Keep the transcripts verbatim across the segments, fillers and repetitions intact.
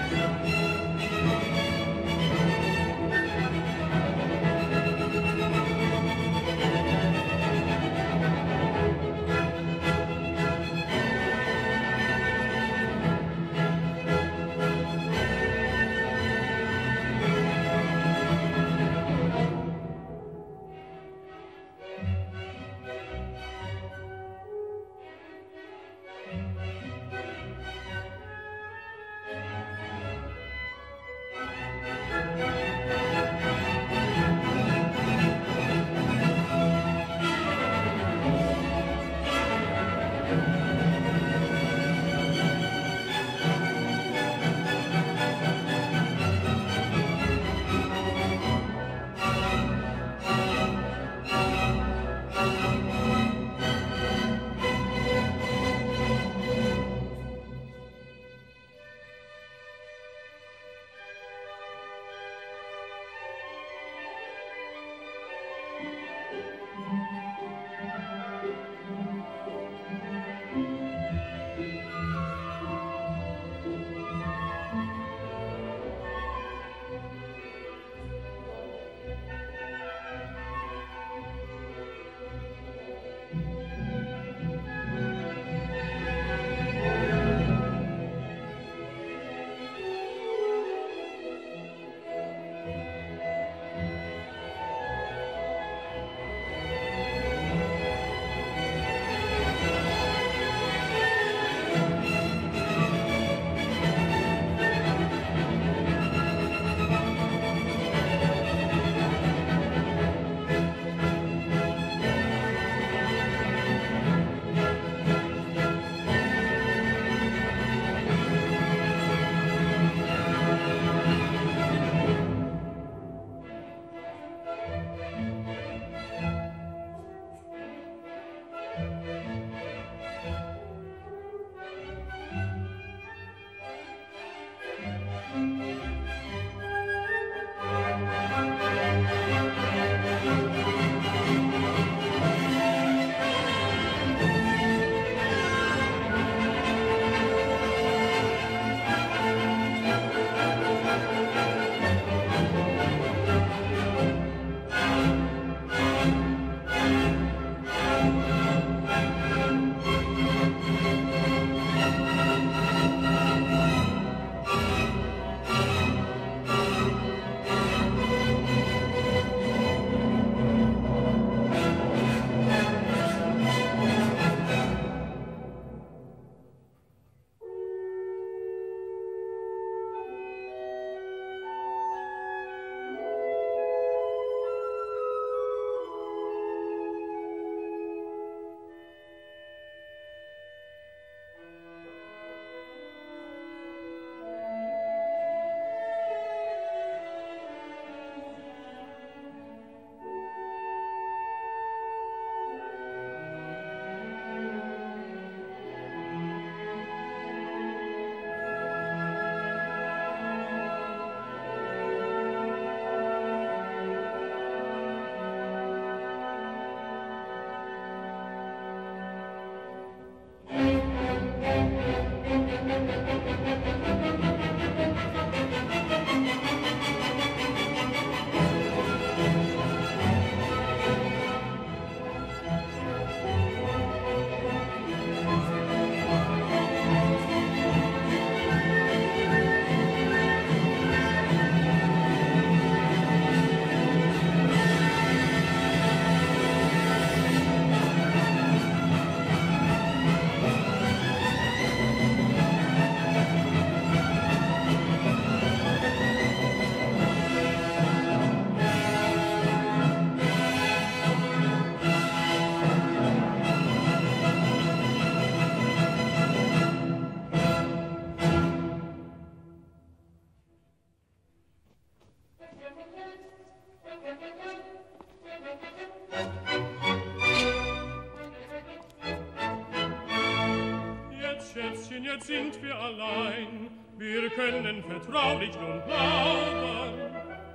jetzt sind wir allein, wir können vertraulich nun plaudern.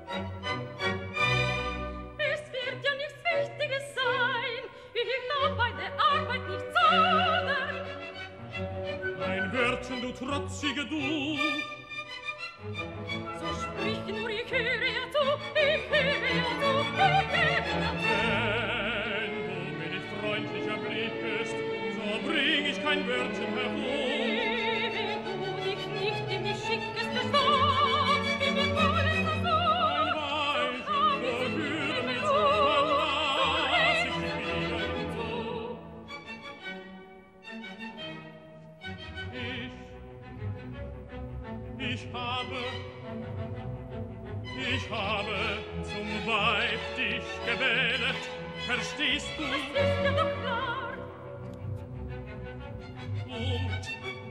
Es wird ja nichts Wichtiges sein, ich darf bei der Arbeit nicht zaudern. Ein Wörtchen, du trotzige du, Ich habe zum Weib dich gewählt, verstehst du? Das ist ja doch klar. Und,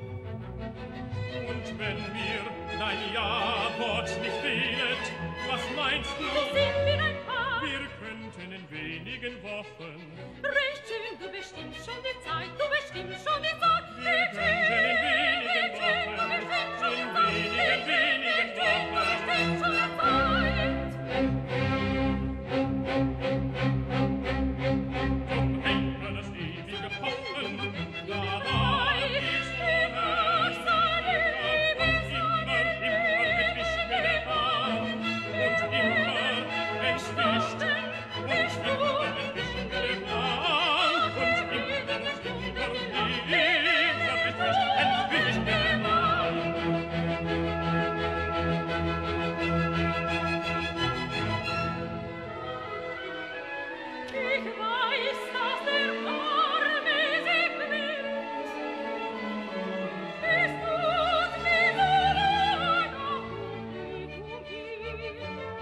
und wenn mir dein Ja-Wort nicht fehlt, was meinst du? So sind wir ein Paar. Wir könnten in wenigen Wochen. Recht schön, du bestimmst schon die Zeit, du bestimmst schon die Zeit. Wir könnten in wenigen Wochen, in wenigen, wenigen Wochen. Du bestimmst schon die Zeit. Drum hängen das ewige Pochen, dabei ist vorher. Und immer, immer entwischt mir der Hahn. Und immer entwischt, und immer entwischt mir der Hahn. Und immer, immer, immer entwischt, entwischt mir der Hahn. Ich weiß, dass der Arme sich quält. Es tut mir leid, ach, wie du gehst.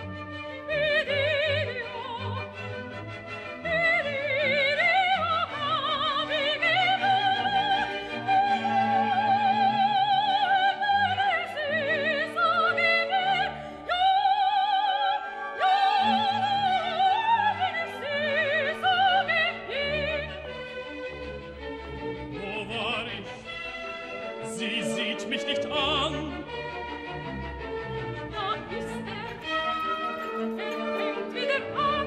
Idilio, Idilio, habe ich gewollt. Es ist so gewählt. Ja, ja, es ist so gewählt. Wo war ich? Sie sieht mich nicht an. Da ist er, er fängt wieder an.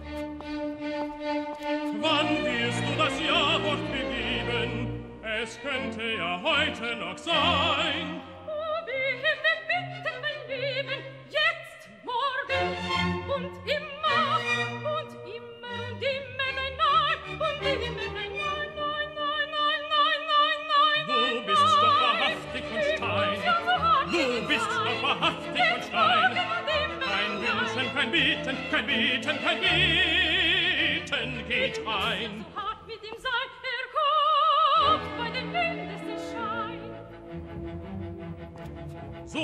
Wann wirst du das Ja-Wort begeben? Es könnte ja heute noch sein. Oh, wie hilft er bitte mein Leben, jetzt, morgen und immer und immer und immer, nein, nein, und immer, nein, nein, nein, nein, nein, nein, nein, nein, Du bist doch wahrhaftig von Stein. Du bist doch wahrhaftig von Stein. Kein Wünschen, kein Beten, kein Beten, kein Beten geht ein. So hart mit ihm sein, er kommt bei den mindesten Schein. So,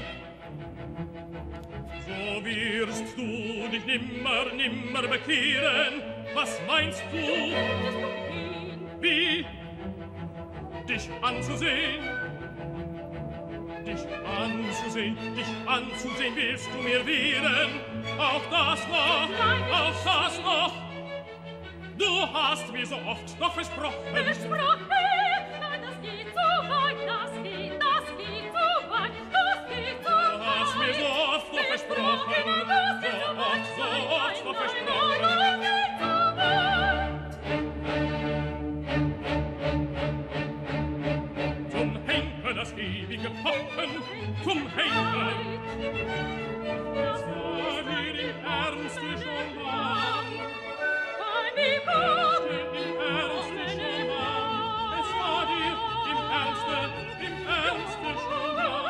so wirst du dich nimmer, nimmer bekehren. Was meinst du? Könntest du ihn, Wie? Dich anzusehen? Dich anzusehen, dich anzusehen willst du mir wehren? Auch das noch, auch das noch. Du hast mir so oft doch versprochen. versprochen, nein, das geht so weit, das geht, das geht so weit, das geht so weit. Du hast mir so oft doch versprochen. So oft, so oft doch versprochen. Zum Henker das ewige Pochen, zum Henker. Es war dir im Ernste schon lang. Im Ernste schon lang. Es war dir im Ernste, im Ernste schon lang.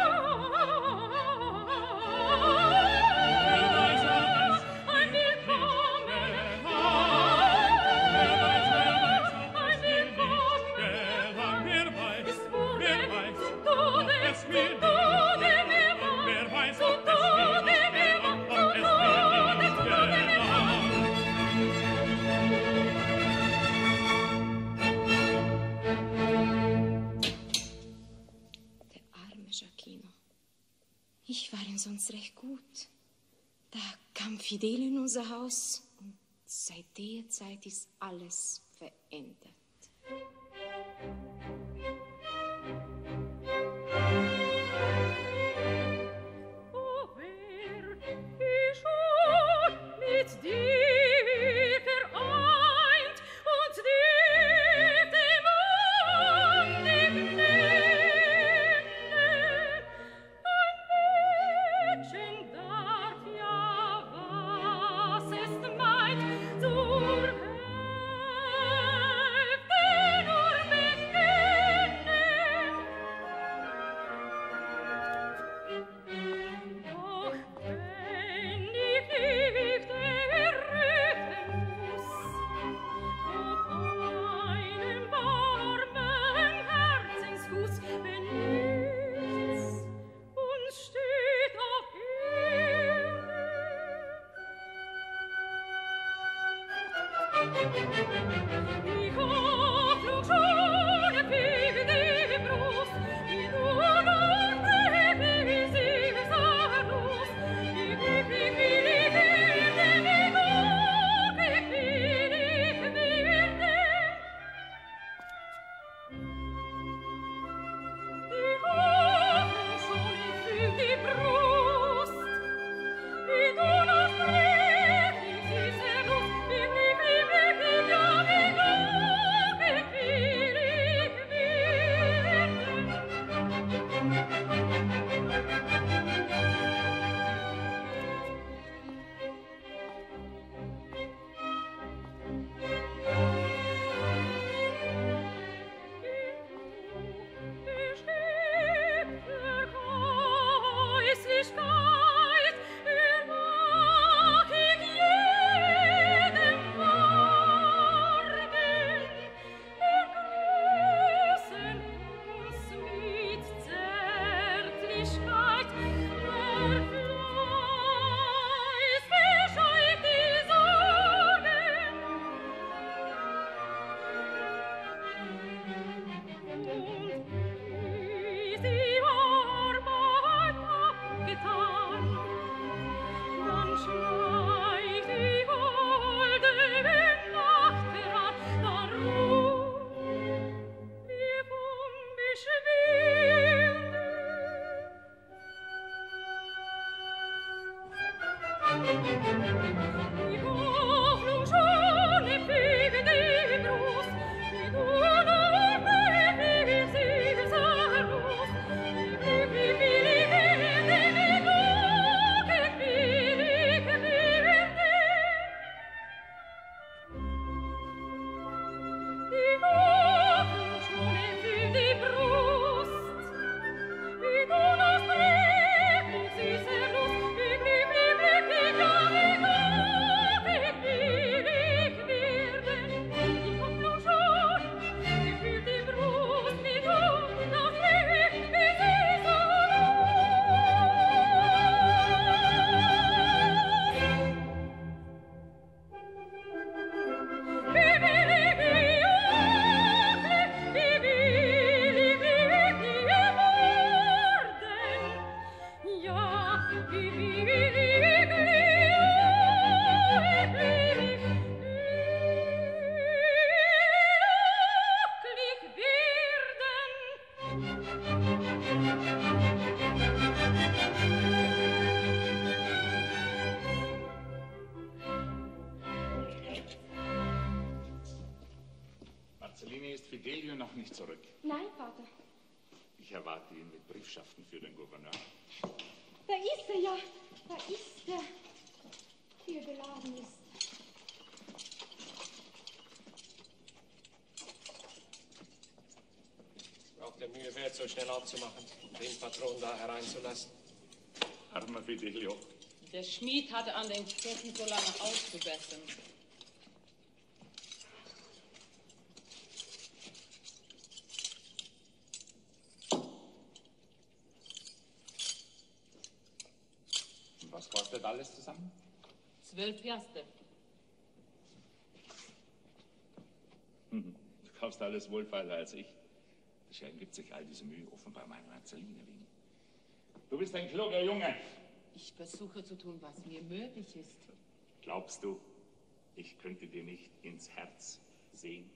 Wer weiß, ob es dir nicht gelang. Wer weiß, wer weiß, ob es dir nicht gelang. Wer weiß, wer weiß, ob es mir nicht gelang. Wer weiß, ob es dir nicht gelang, ob es dir nicht gelang. Der arme Giacchino. Ich war ihm sonst recht gut. Da kam Fidel in unser Haus und seit der Zeit ist alles verändert. Oh, wer ist schon mit dir vereint und dir dem Ande nennen? Ein Mädchen darf ja, was es meint, zur Hälfte nur bekennen. Fidelio noch nicht zurück? Nein, Vater. Ich erwarte ihn mit Briefschaften für den Gouverneur. Da ist er ja. Da ist er. Hier beladen ist. Es braucht der Mühe wert, so schnell aufzumachen, den Patron da hereinzulassen. Armer Fidelio. Der Schmied hatte an den Ketten so lange auszubessern. Was kostet alles zusammen? Zwölf Piaster. Hm, du kaufst alles wohlfeiler als ich. Der Schelm gibt sich all diese Mühe offenbar meiner Marceline wegen. Du bist ein kluger Junge. Ich versuche zu tun, was mir möglich ist. Glaubst du, ich könnte dir nicht ins Herz sehen?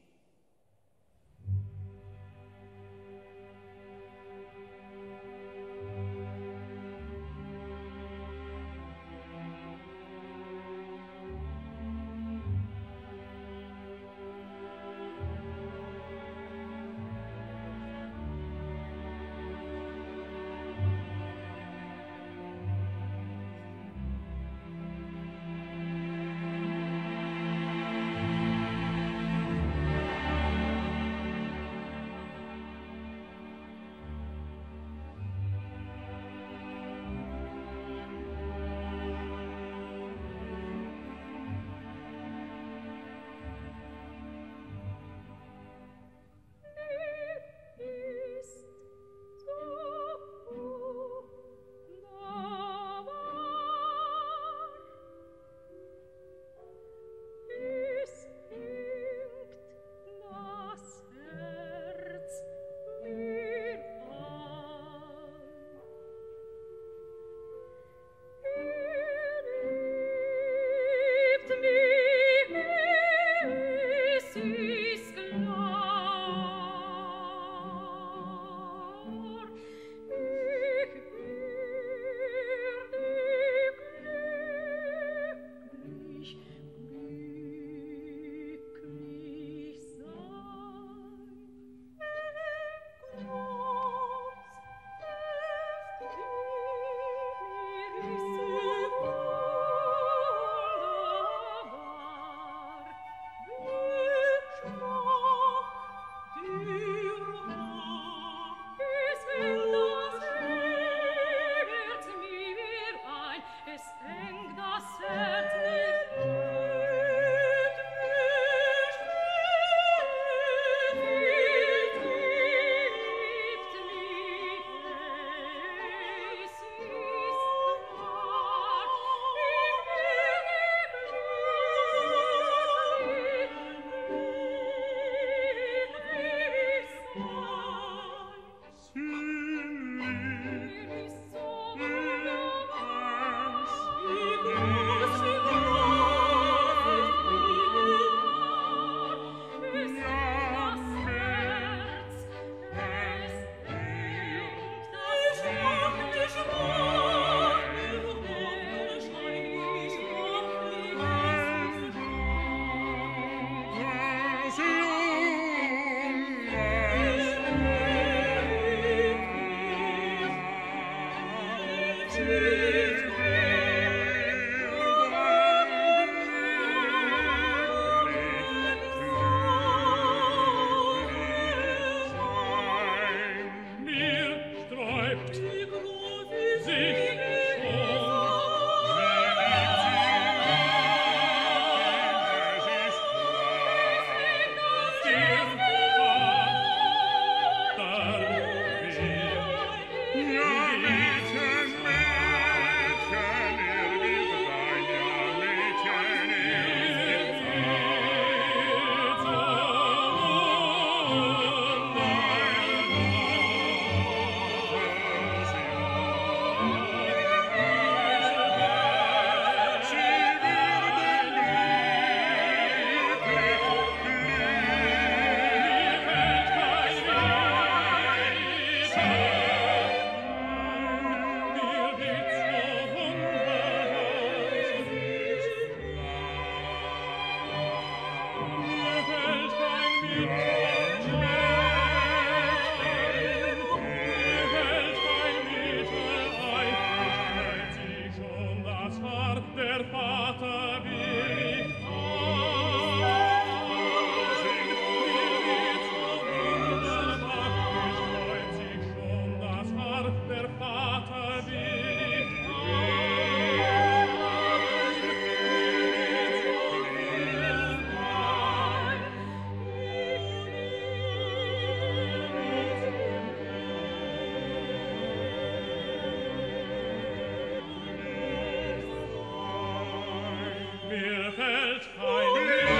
Welt kein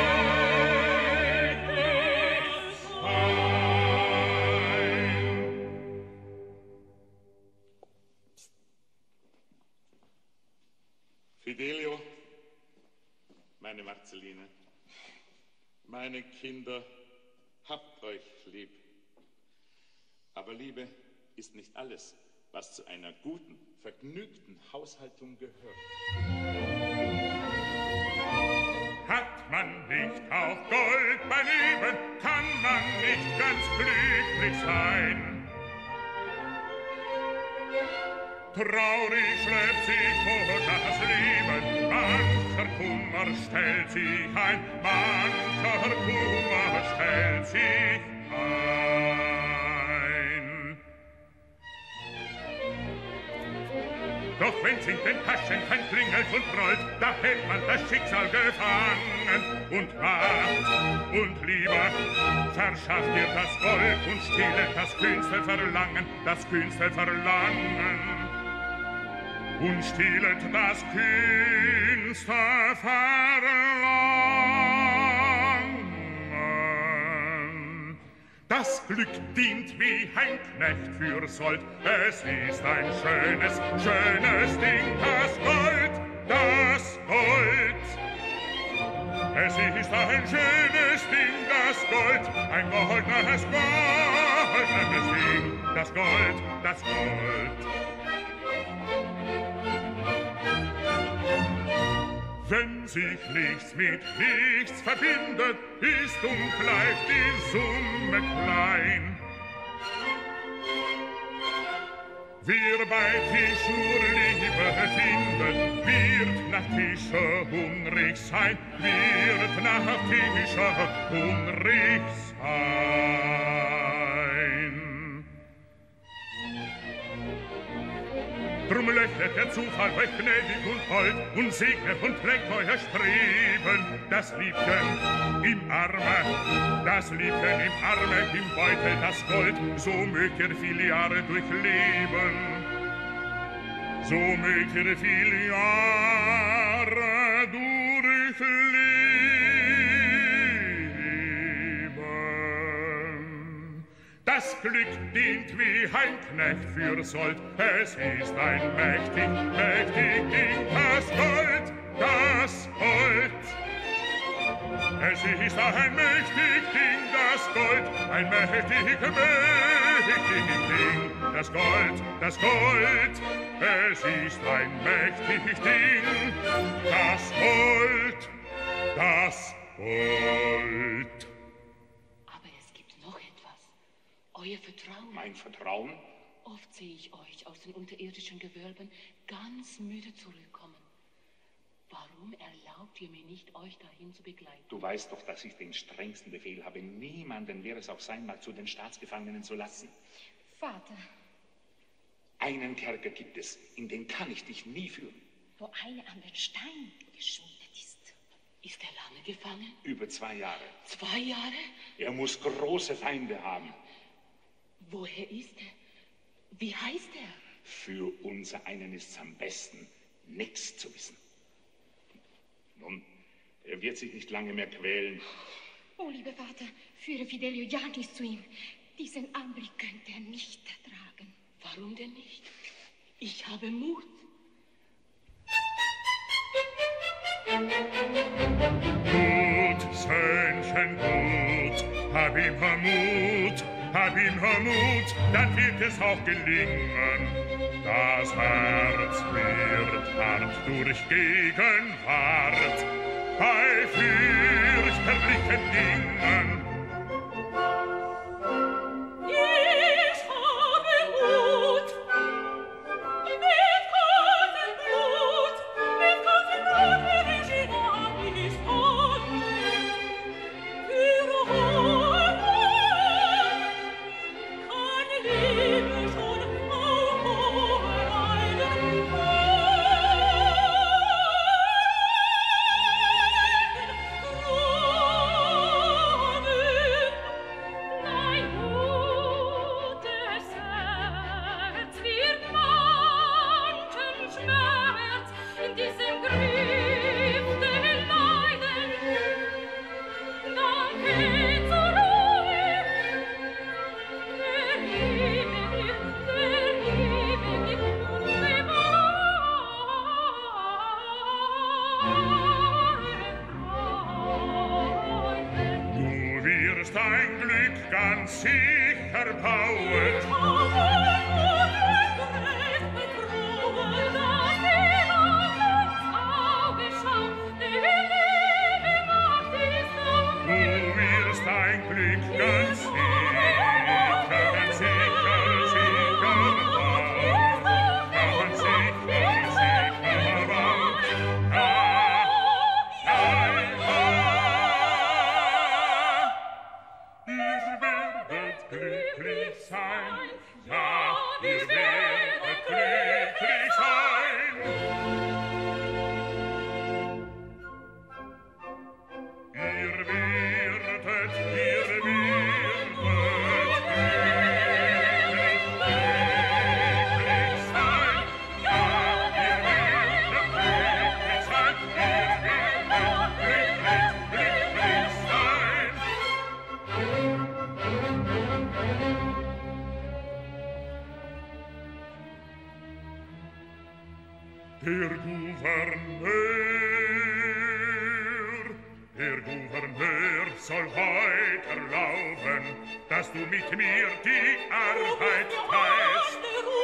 Glückes Sein. Fidelio, meine Marceline, meine Kinder, habt euch lieb. Aber Liebe ist nicht alles, was zu einer guten, vergnügten Haushaltung gehört. Hat man nicht auch Gold beim Leben, kann man nicht ganz glücklich sein. Traurig schleppt sich vor das Leben, mancher Kummer stellt sich ein, mancher Kummer stellt sich ein. Doch wenn's in den Taschen kein klingelt und rollt, da hält man das Schicksal gefangen. Und Macht und Liebe verschafft dir das Gold und stillet das kühnste Verlangen, das kühnste Verlangen. Und stillet das kühnste Verlangen. Das Glück dient wie ein Knecht für Sold. Es ist ein schönes, schönes Ding, das Gold, das Gold. Es ist ein schönes Ding, das Gold, ein goldenes, goldenes Ding, das Gold, das Gold. Wenn sich nichts mit nichts verbindet, ist und bleibt die Summe klein. Wer bei Tisch nur Liebe findet, wird nach Tische hungrig sein, wird nach Tische hungrig sein. Drum lächelt der Zufall euch gnädig und hold und segnet und lenkt euer Streben. Das Liebchen im Arme, das Liebchen im Arme, im Beutel das Gold, so mögt ihr viele Jahre durchleben. So mögt ihr viele Jahre durchleben. Das Glück dient wie ein Knecht für Sold. Es ist ein mächtig, mächtig Ding, das Gold, das Gold. Es ist ein mächtig Ding, das Gold, ein mächtig, mächtig Ding, das Gold, das Gold. Es ist ein mächtig Ding, das Gold, das Gold. Euer Vertrauen. Mein Vertrauen? Oft sehe ich euch aus den unterirdischen Gewölben ganz müde zurückkommen. Warum erlaubt ihr mir nicht, euch dahin zu begleiten? Du weißt doch, dass ich den strengsten Befehl habe, niemanden, wer es auch sein mag, zu den Staatsgefangenen zu lassen. Vater. Einen Kerker gibt es, in den kann ich dich nie führen. Wo einer an den Stein geschmiedet ist. Ist er lange gefangen? Über zwei Jahre. Zwei Jahre? Er muss große Feinde haben. Woher ist er? Wie heißt er? Für unser einen ist es am besten, nichts zu wissen. Nun, er wird sich nicht lange mehr quälen. Oh, lieber Vater, führe Fidelio ja nicht zu ihm. Diesen Anblick könnte er nicht ertragen. Warum denn nicht? Ich habe Mut. Gut, Söhnchen, gut, hab immer Mut. Hab immer Mut, dann wird es auch gelingen. Das Herz wird hart durch Gegenwart bei fürchterlichen Dingen. Ich habe Mut, mit kaltem Blut, mit kaltem Blut will ich ihn an mich kommen. Für Liebe schon auch hohe Leiden wirst dein Glück ganz sicher bauen. Du wirst dein Glück ganz sicher, ganz sicher, sicher bauen. Ganz sicher, sicher bauen. Ah, ah, ah. Ihr werdet glücklich sein, ja, ihr werdet glücklich sein. Ihr werdet, ihr werdet glücklich, glücklich sein, ja, ihr werdet glücklich sein, ihr werdet glücklich, glücklich sein. Der Gouverneur, der Gouverneur soll heut erlauben, dass du mit mir die Arbeit teilst.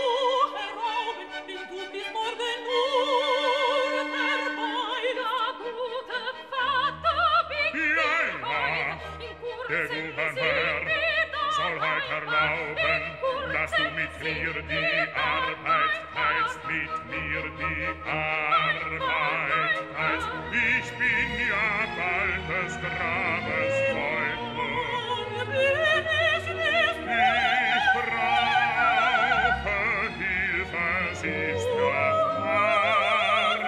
Der Gouverneur soll heut erlauben, dass du mit mir die Arbeit teilst, mit mir die Arbeit teilst. Ich bin ja bald des Grabes Beutel. Ich brauche Hilfe, es ist ja wahr.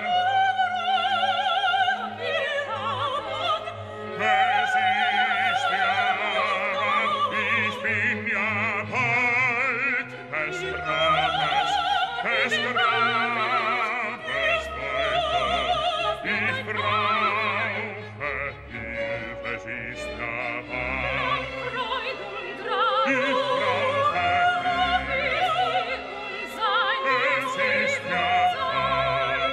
Es ist ja wahr, ich bin ja bald des Grabes, des Grabes Beutel. Ich brauche Hilfe, es ist ja wahr. Ich brauche Hilfe, es ist ja wahr.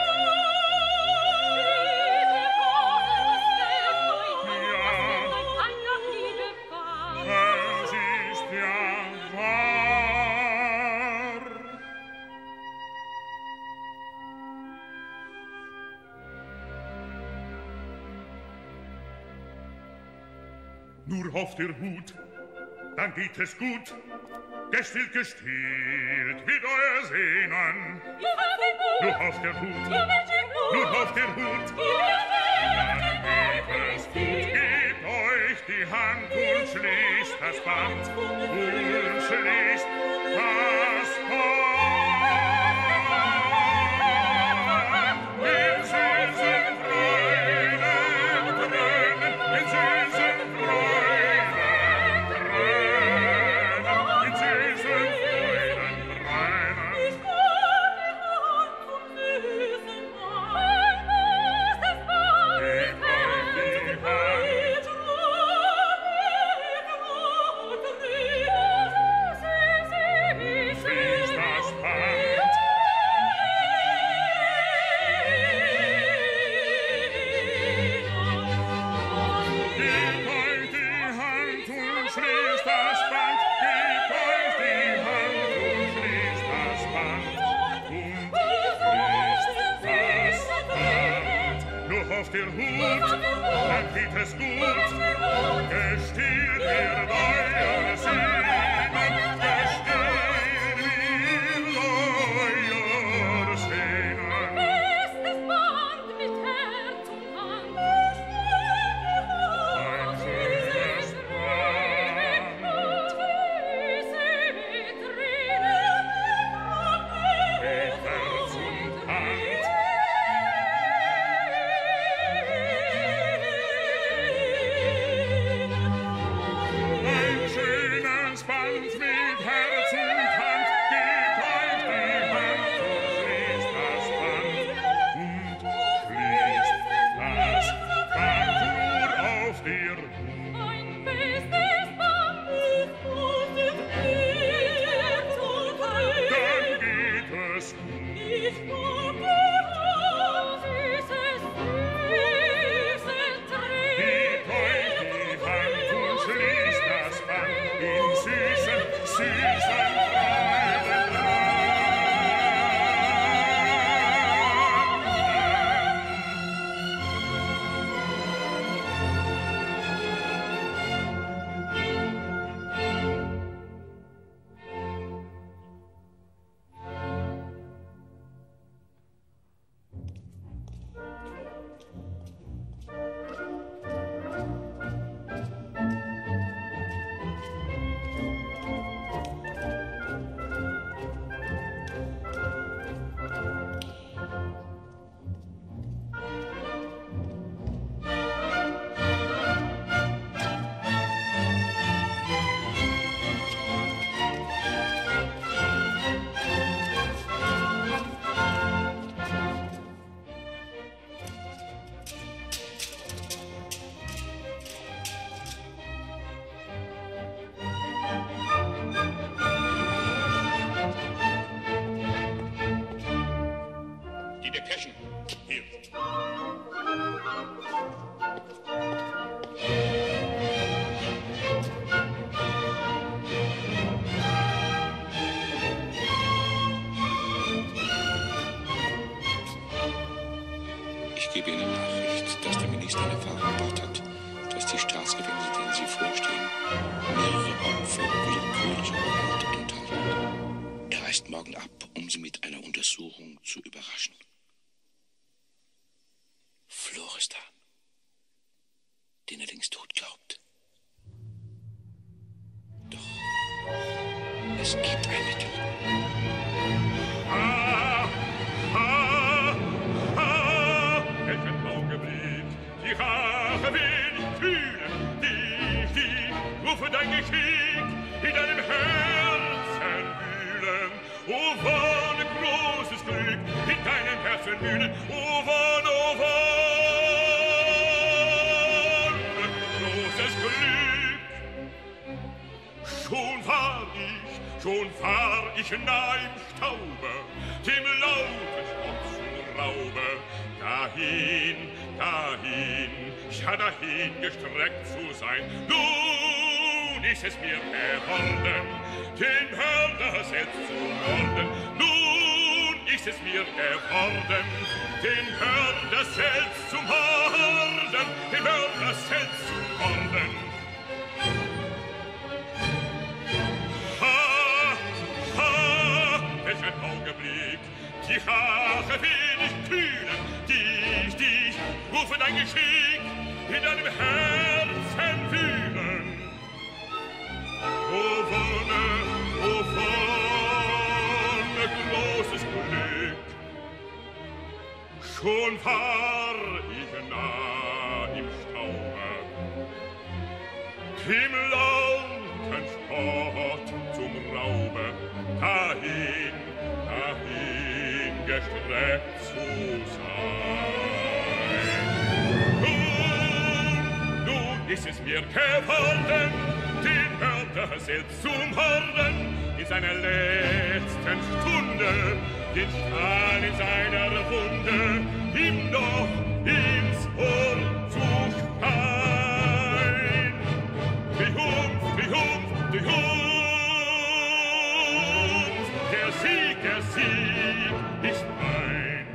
Es ist ja wahr. Nur hofft ihr gut, dann geht es gut. Gestillt, gestillt wird euer Sehnen. Nur hofft ihr gut, nur hofft ihr gut, dann geht es gut. Gebt euch die Hand und schließt das Band und schließt das Band. In süßen Freuden dröhnen, in süßen Freuden dröhnen, in süßen Freuden dröhnen. Gebt euch die Hand, schließt das Band. Gebt euch die Hand und schließt das Band. Gebt euch die Hand und schließt das Band. Und schließt das Band. Nur hofft ihr Hut, dann geht es gut. Gestillt wird euer Sehnen. Gestillt wird euer Sehnen. Ein schönes Band. Mit Herz und Hand. Ein Depeschen. Hier. Ich gebe Ihnen Nachricht, dass der Minister eine Vereinbart hat, dass die Staatsgefängnisse, denen Sie vorstehen, mehrere Opfer willkürlicher Gewalt enthalten. Er reist morgen ab, um Sie mit einer Untersuchung zu überraschen. Florestan, den er längst tot glaubt. Doch es gibt ein Mittel. Ah, ah, ah, welchen Augenblick, die Rache will ich fühlen, die, die, rufe dein Geschick in deinem Herzen wühlen. O wann großes Glück in deinem Herzen wühlen, o wann, o wann großes Glück. Schon war ich, schon war ich nah im Staube, dem lauten Schmutz Raube. Dahin, dahin, ja dahin gestreckt zu sein. Nun ist es mir geworden, den Mörder selbst zu morden. Nun ist es mir geworden, den Mörder selbst zu morden, den Mörder selbst zu morden. Ha, ha, welch ein Augenblick, die Rache will ich kühlen, dich, dich, rufe dein Geschick in deinem Herzen wühlen. O Wonne, o Wonne, großes Glück, schon war ich nah im Staube, dem lauten Spott zum Raube, dahin, dahin gestreckt zu sein. Nun, nun ist es mir geworden, den Mörder selbst zu morden, in seiner letzten Stunde, den Strahl in seiner Wunde, ihm noch ins Ohr zu schreien. Triumph, Triumph, Triumph, der Sieg, der Sieg ist mein.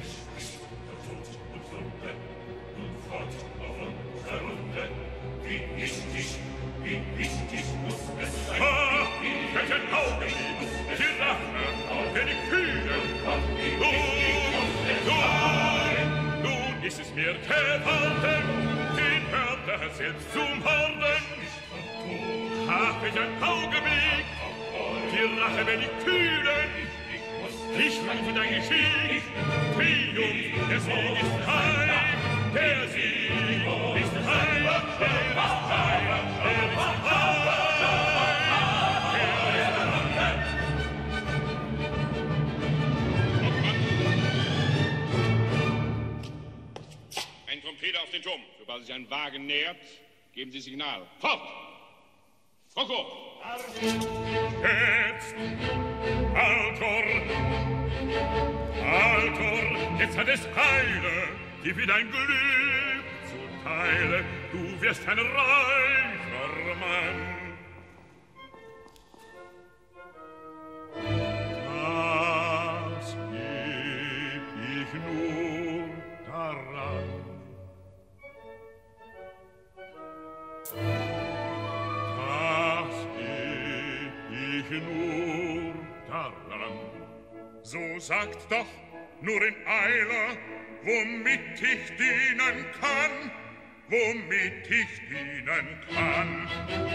Und fort auf unserer Runde, wie wichtig, wie wichtig muss es sein. Ah, welchen Augenblick, die Rache, wenn ich kühle. Nun, nun ist es mir geworden, den Mörder selbst zu morden. Ach, welchen Augenblick, die Rache, wenn ich kühle. Ich rufe dein Geschick, Triumph, der Sieg ist heim, der Sieg ist heim, der ist heim, der ist heim. Ein Trompeter auf den Turm. Sobald sich ein Wagen nähert, geben Sie Signal. Fort! Franco! Jetzt, Altor, Altor, jetzt hat es Eile, gib mir dein Glück zu Teile, du wirst ein reicher Mann. Das geb ich nur daran. Das geb ich nur daran. So sagt doch nur in Eile, womit ich dienen kann, womit ich dienen kann.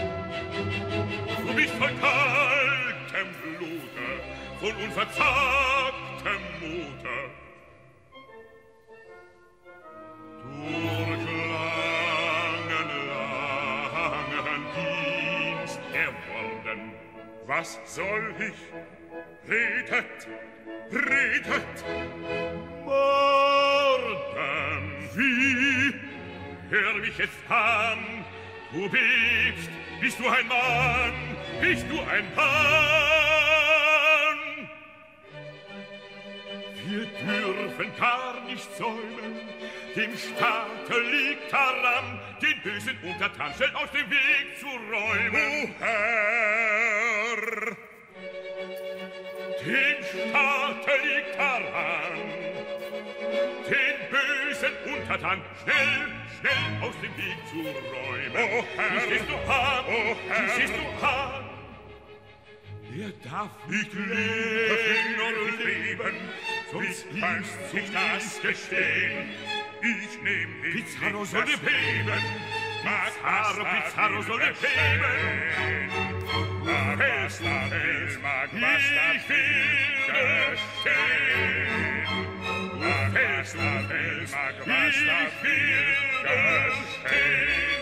Du bist von kaltem Blute, von unverzagtem Mute. Durch langen, langen Dienst erworben. Was soll ich? Redet, redet, morden. Wie? Hör mich jetzt an, du bebst, bist du ein Mann, bist du ein Mann? Wir dürfen dürfen gar nicht säumen. Dem Staate liegt daran, den bösen Untertan schnell aus dem Weg zu räumen. O Herr, dem Staate liegt daran, den bösen Untertan schnell, schnell aus dem Weg zu räumen. O Herr, wie stehst du an, o Herr, wie stehst du an? Er darf nicht länger leben, sonst kannst sich das gestehen. Ich nehm ihn Pizarro soll dir beben, Pizarro, Pizarro soll dir beben. Mag was da will, mag was da will gestehen. Mag was da will, mag was da will gestehen.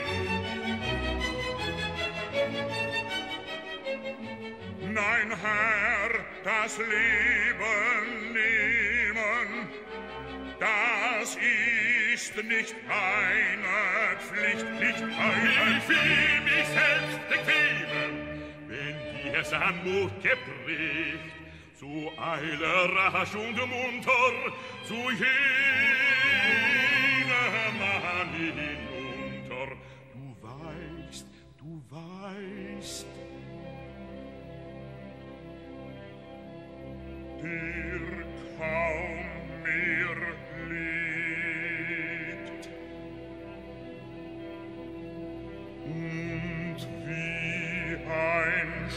Nein, Herr, das Leben nehmen, das ist nicht meine Pflicht, nicht meine Pflicht. Ich will mich selbst bequemen, wenn dir Sanmut gebricht, so eile rasch und munter zu jenem Mann hinunter. Du weißt, du weißt, dir kaum mehr liegt. Und wie ein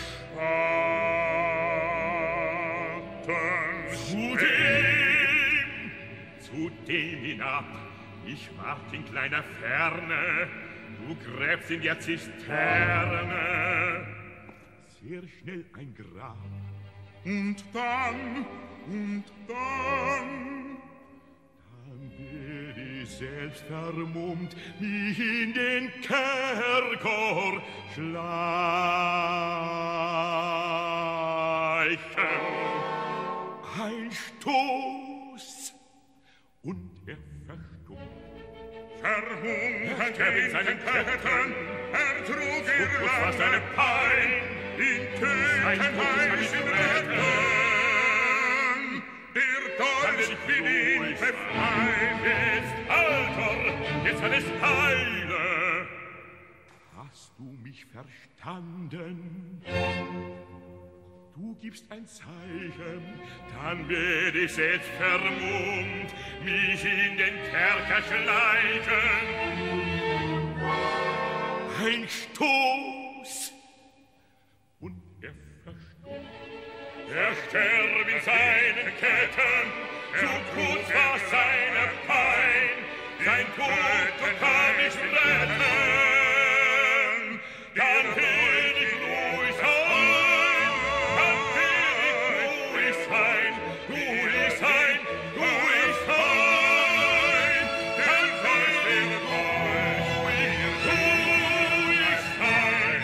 Schatten zu dem, zu dem hinab, ich wart in kleiner Ferne, du gräbst in der Zisterne, sehr schnell ein Grab. Und dann, und dann, dann werd ich selbst vermummt, mich in den Kerker schleichen. Ein Stoß, und er verstummt. Verhungert er in seinen Ketten, er trug ihr lange seine Pein, in Töten heiß im Retten, der Dolch will ihn befreien. Jetzt, Alter, jetzt hat es Heile. Hast du mich verstanden? Du gibst ein Zeichen, dann werd ich selbst vermummt, mich in den Kerker schleichen. Ein Stoß, und er verstummt. Er sterb in seinen Ketten, zu kurz war seine Pein, sein Tod kann nicht retten. Dann will ich ruhig sein, dann will ich ruhig sein, ruhig sein, ruhig sein, dann will ich ruhig, ruhig sein.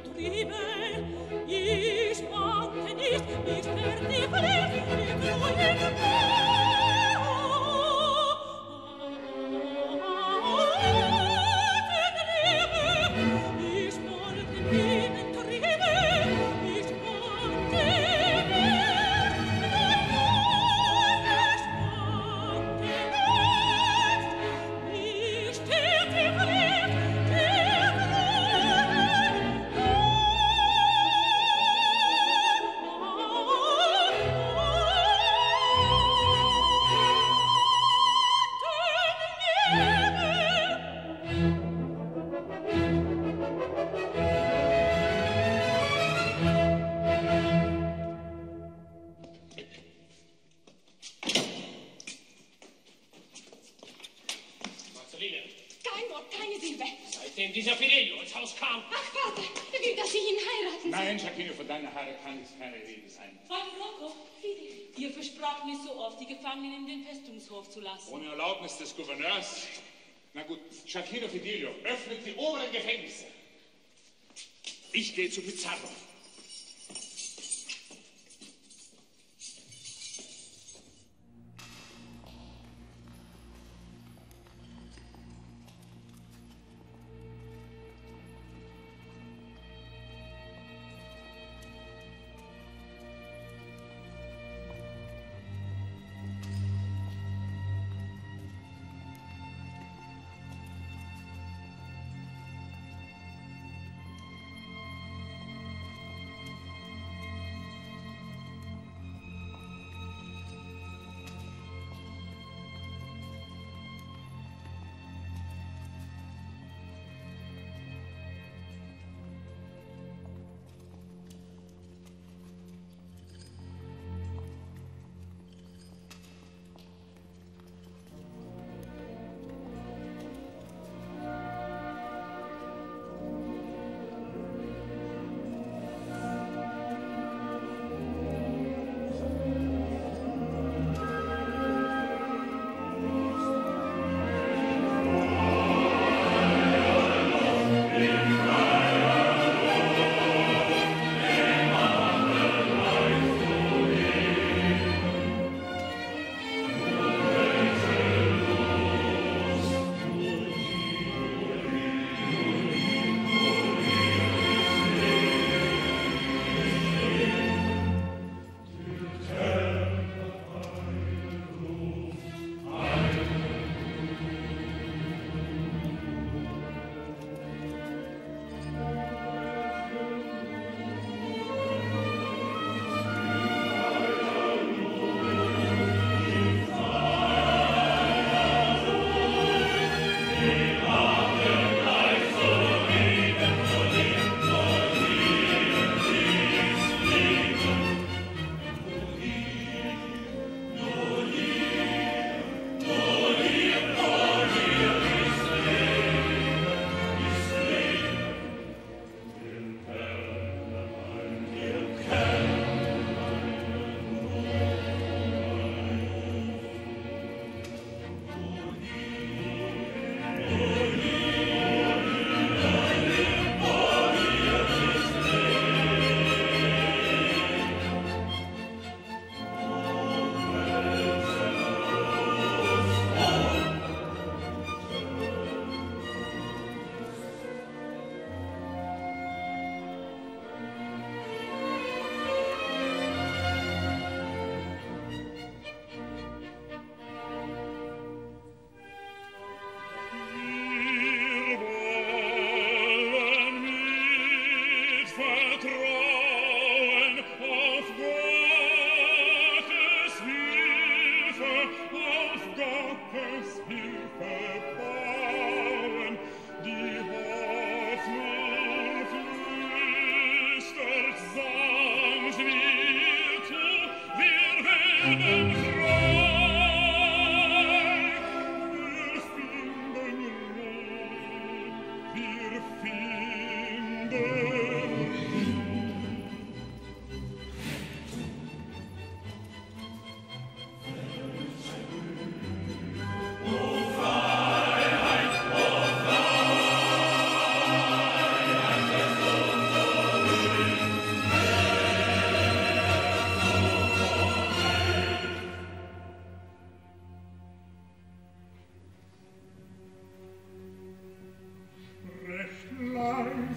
Seitdem dieser Fidelio ins Haus kam. Ach, Vater, er will, dass ich ihn heiraten soll. Nein, Jacquino, von deiner Haare kann es keine Rede sein. Vater Rocco, ihr versprach mir so oft, die Gefangenen in den Festungshof zu lassen. Ohne Erlaubnis des Gouverneurs? Na gut, Jacquino Fidelio, öffnet die oberen Gefängnisse. Ich gehe zu Pizarro.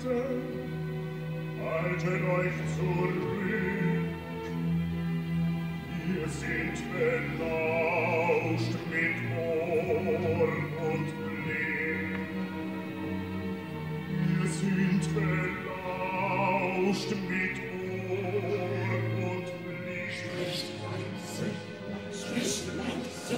haltet euch zurück. Wir sind belauscht mit Ohr und Blick. Wir sind belauscht mit Ohr und Blick. Spricht leise, spricht leise.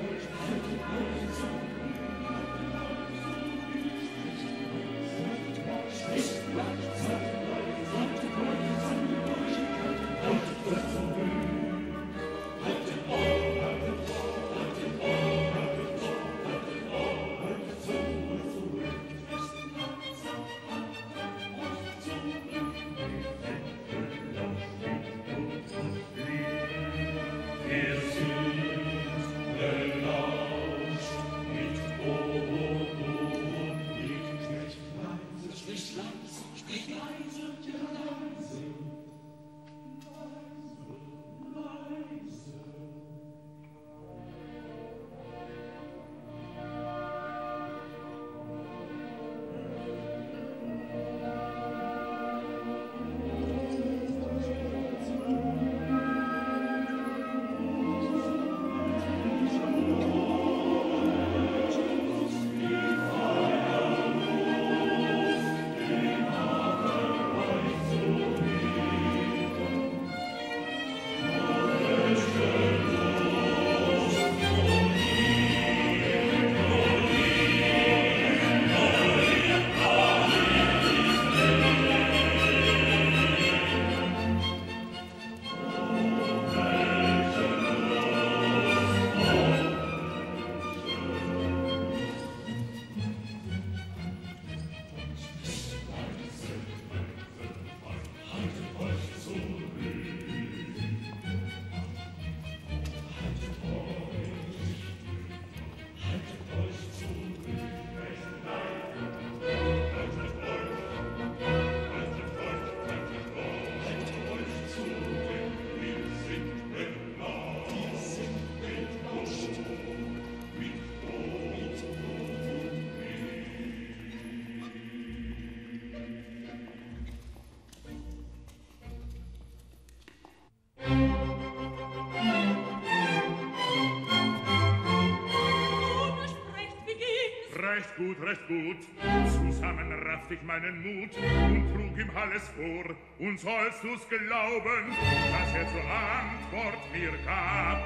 Recht gut, recht gut, zusammen raffte ich meinen Mut und trug ihm alles vor. Und sollst du's glauben, dass er zur Antwort mir gab?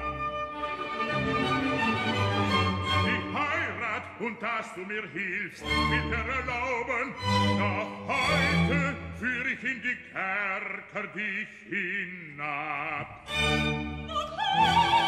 Die Heirat und dass du mir hilfst, will er erlauben. Doch heute führ ich in die Kerker dich hinab. Noch heute!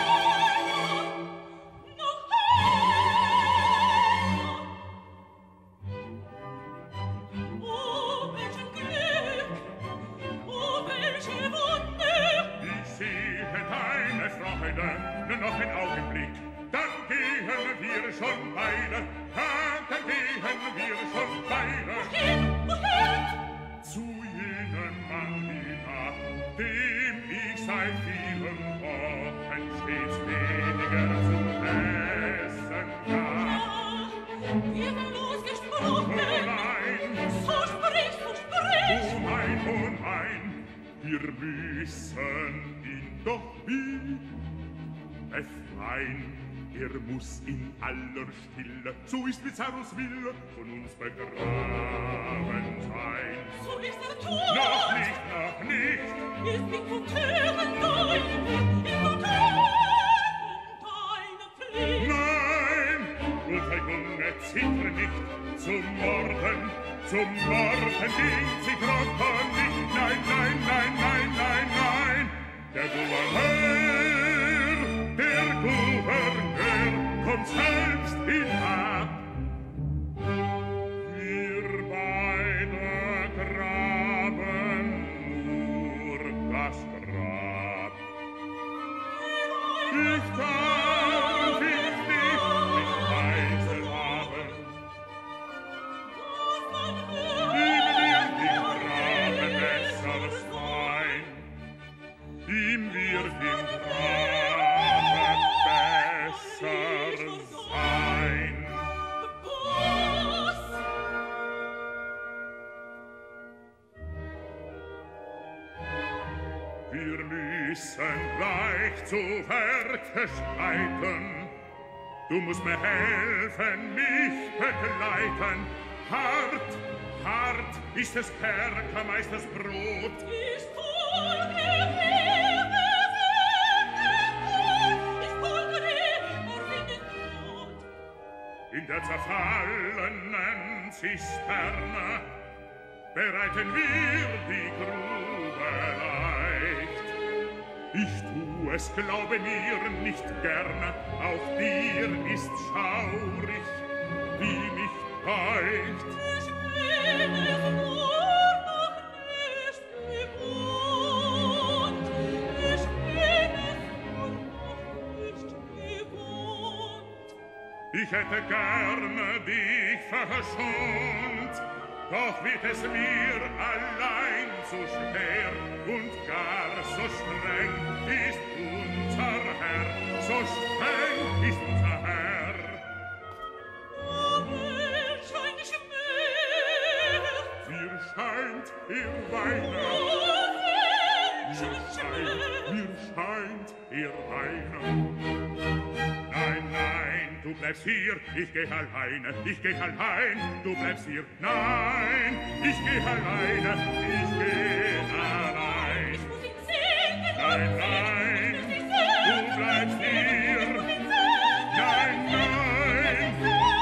Noch ein Augenblick, dann gehen wir schon beide, ja, dann gehen wir schon beide. Wohin, wohin? Zu jenem Mann hinab, dem ich seit vielen Wochen stets weniger zu essen gab. Ja, wir sind losgesprochen. Oh nein, so sprich, so sprich. Oh nein, oh nein, wir müssen ihn doch befreien. Er muss in aller Stille, so ist Bizarros Wille, von uns begraben sein. So ist er tot. Noch nicht, noch nicht. Ist nicht von Türen dein, ist von Türen deine Pflicht. Nein, unsere Junge zittern nicht zum Morden, zum Morden ging sie trocken nicht. Nein, nein, nein, nein, nein, nein, der Gouverneur, der Gouverneur kommt selbst hinab. Wir beide graben nur das Grab. Ich darf ich nicht mit Weise haben. Ihm wird die Grabe besser sein. Ihm wird die Grabe besser sein. müssen gleich zu Werke schreiten. Du musst mir helfen, mich begleiten. Hart, hart ist des Kerkermeisters Brot. Ich folge dir, ich folge dir, morgen Tod. In der zerfallenen Zisterne bereiten wir die Grube leicht. Ich tu es, glaube mir, nicht gerne, auch dir ist schaurig, wie mich beugt. Ich bin es nur noch nicht gewohnt, ich bin es nur noch nicht gewohnt. Ich hätte gerne dich verschont, doch wird es mir allein zu schwer und gar so streng ist unser Herr, so streng ist unser Herr. Oh, welch ein Schmerz! Mir scheint, ihr weinen. Oh, welch Mir ein scheint, mir scheint, ihr weinen. Nein, nein, du bleibst hier, ich geh alleine, ich geh allein, du bleibst hier. Nein, ich geh alleine, ich geh allein. Ich muss ihn sehen, ich Nein, muss ihn nein, sehen, du bleibst hier. Nein, nein,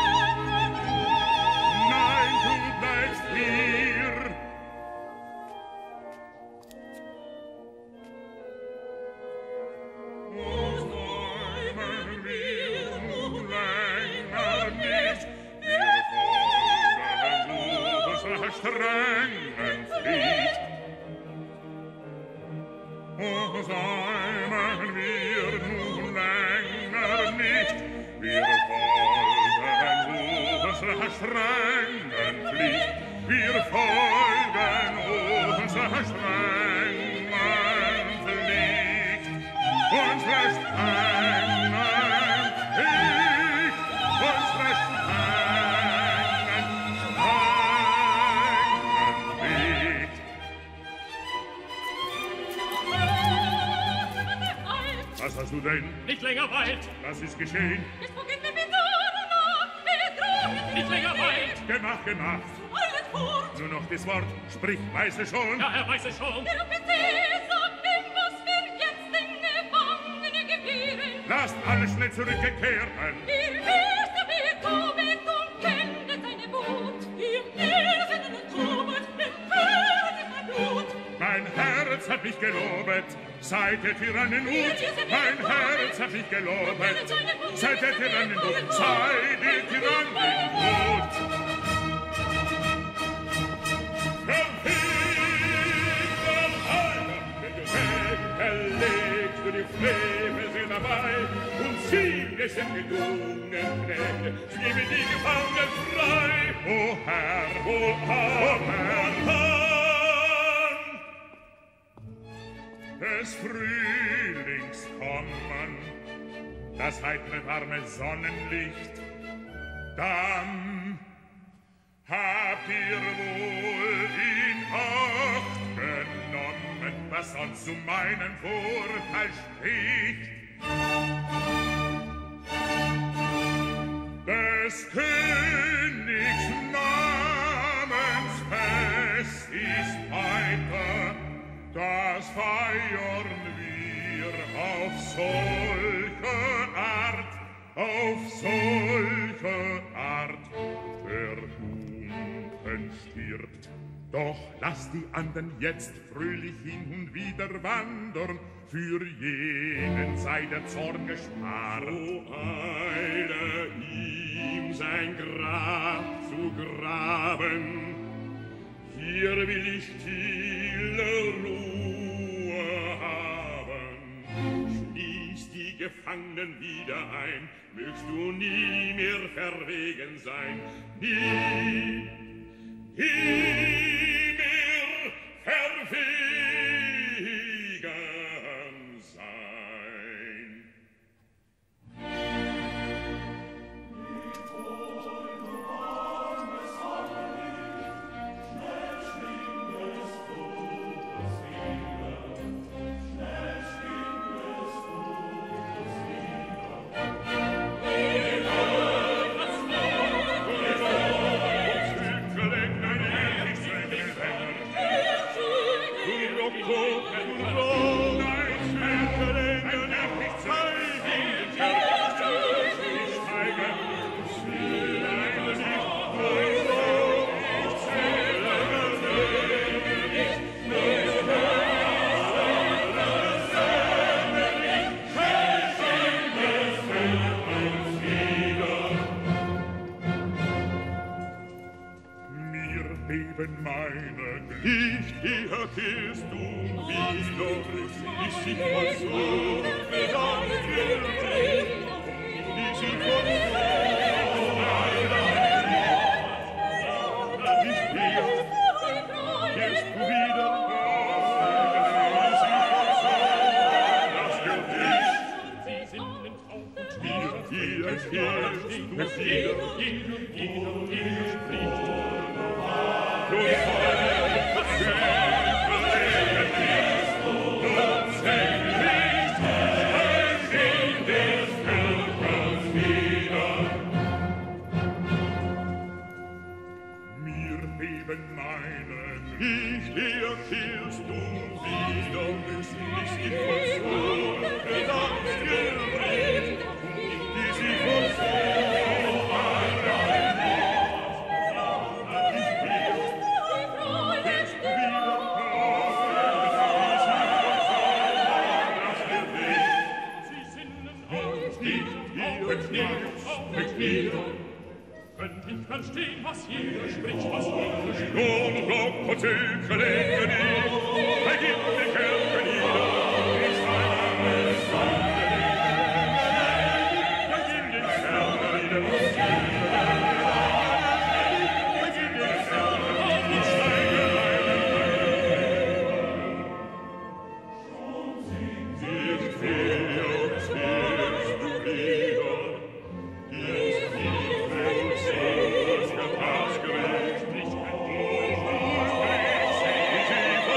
nein, du bleibst hier. O säumen wir nun länger nicht, wir folgen nur unserer strengen Pflicht. O säumen wir nun länger nicht, wir folgen nur unserer strengen Pflicht. Wir folgen unserer strengen Pflicht. Uns lässt keinen Pflicht, uns lässt keinen Pflicht. Was hast du denn? Nicht länger weit, Was ist geschehen? Es beginnt mit Midorna, wir drohen nicht länger weit. Gemacht, gemacht. alles fort. Nur noch das Wort, sprich, weiß es schon. Ja, er weiß es schon. Der Offizier sagt ihm, was wir jetzt in Gefangene gewähren. Lasst alles schnell zurückkehren. Ihr wisst, wie Tobit und kennet seine Wut. Ihr Nerven und Tobit, empört mein Blut. Mein Herz hat mich gelobet, seid der Tyrannen Mut. Mein Herz hat mich gelobet, seid der Tyrannen Mut. Seid der Tyrannen Mut. Erlegt für die Frevel sind dabei und sie sind gelungen Knechte, sie geben die Gefangenen frei. O Herr, o Herr, o Herr, des Frühlings kommen, das heitere warme Sonnenlicht, dann habt ihr wohl in Acht genommen, was sonst zu meinem Vorteil spricht. Des Königs Namensfest ist heute, das feiern wir auf solche Art, auf solche Art. Der Unten stirbt, doch lasst die andern jetzt fröhlich hin und wieder wandern, für jenen sei der Zorn gespart. So eile ihm sein Grab zu graben, hier will ich stille Ruhe haben. Schließ die Gefangenen wieder ein, mögst du nie mehr verwegen sein, nie, nie mehr verwegen sein. Schnell beben meine Glied, hierher kehrst du wieder, ist sie von so verdammt gedreht, ist sie von so nicht mehr, kehrst du wieder, ist sie von so das Gedicht, sie sind entraut, hier, hier kehrst du wieder, jeder, jeder, jeder spricht. Du ich hier kehrst du wieder, ist die von so verdammt gedreht, die sie von so allein ich hier, kehrst du wieder, sie sinnen auf dich, hier, hier, könnt ich verstehen, was jeder spricht, was jeder spricht. Nun, Block und Silke legen nicht, vergib die Kirche nieder, ist eine Sonne nicht. Vergib den Sterne nieder, vergib den Sterne auf die Steine nicht fehlst, fehlst du wieder, ist die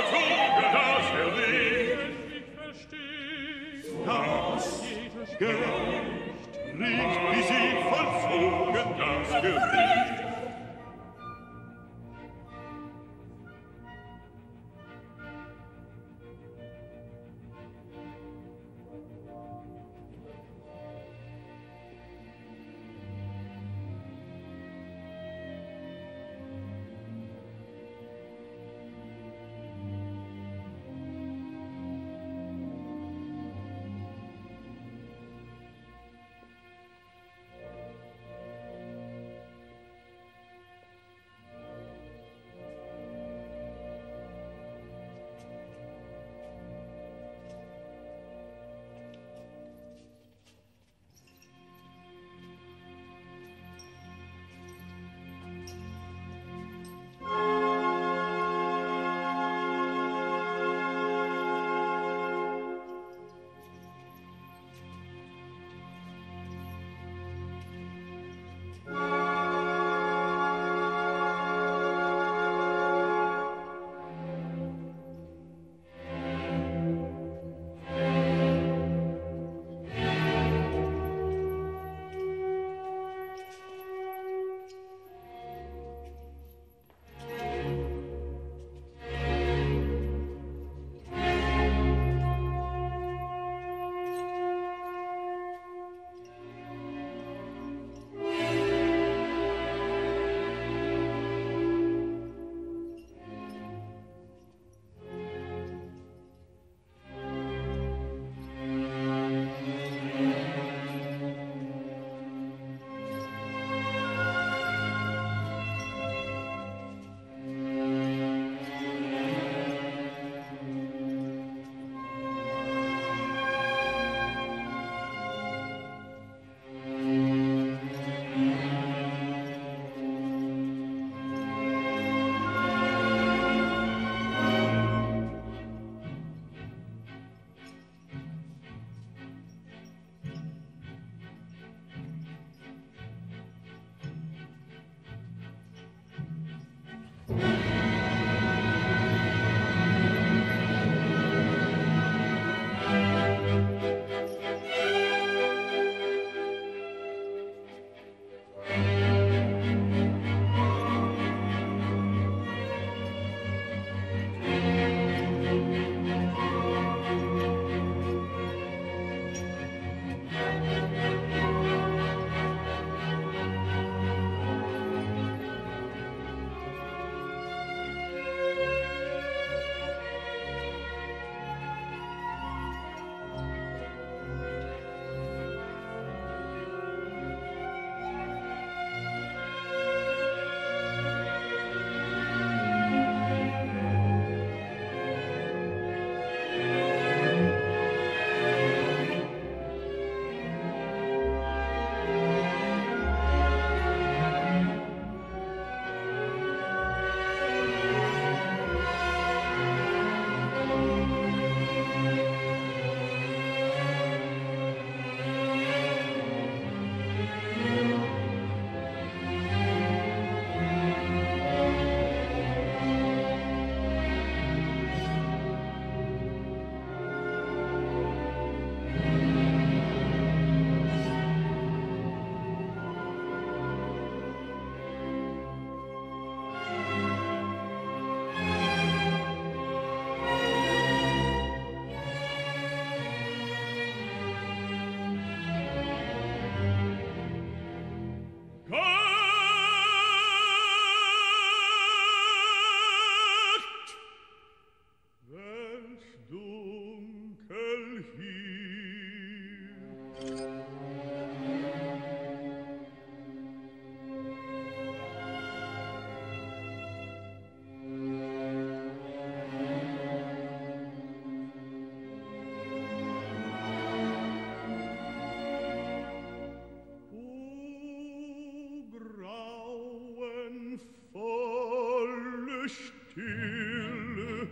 Stille.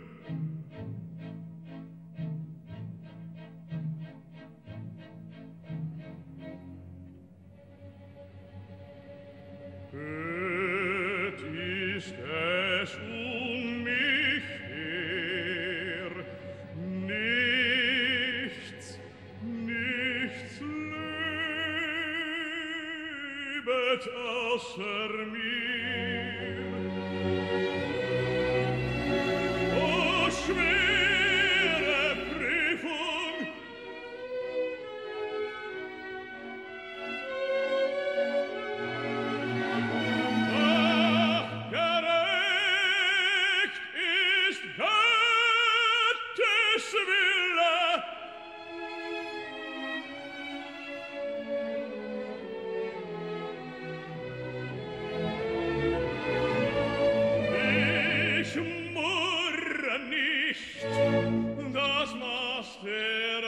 Et ist es um mich her, nichts, nichts lebet außer mir. O schwere Prüfung, ach, gerecht ist Gottes Wille. Ich murre nicht, das Maß der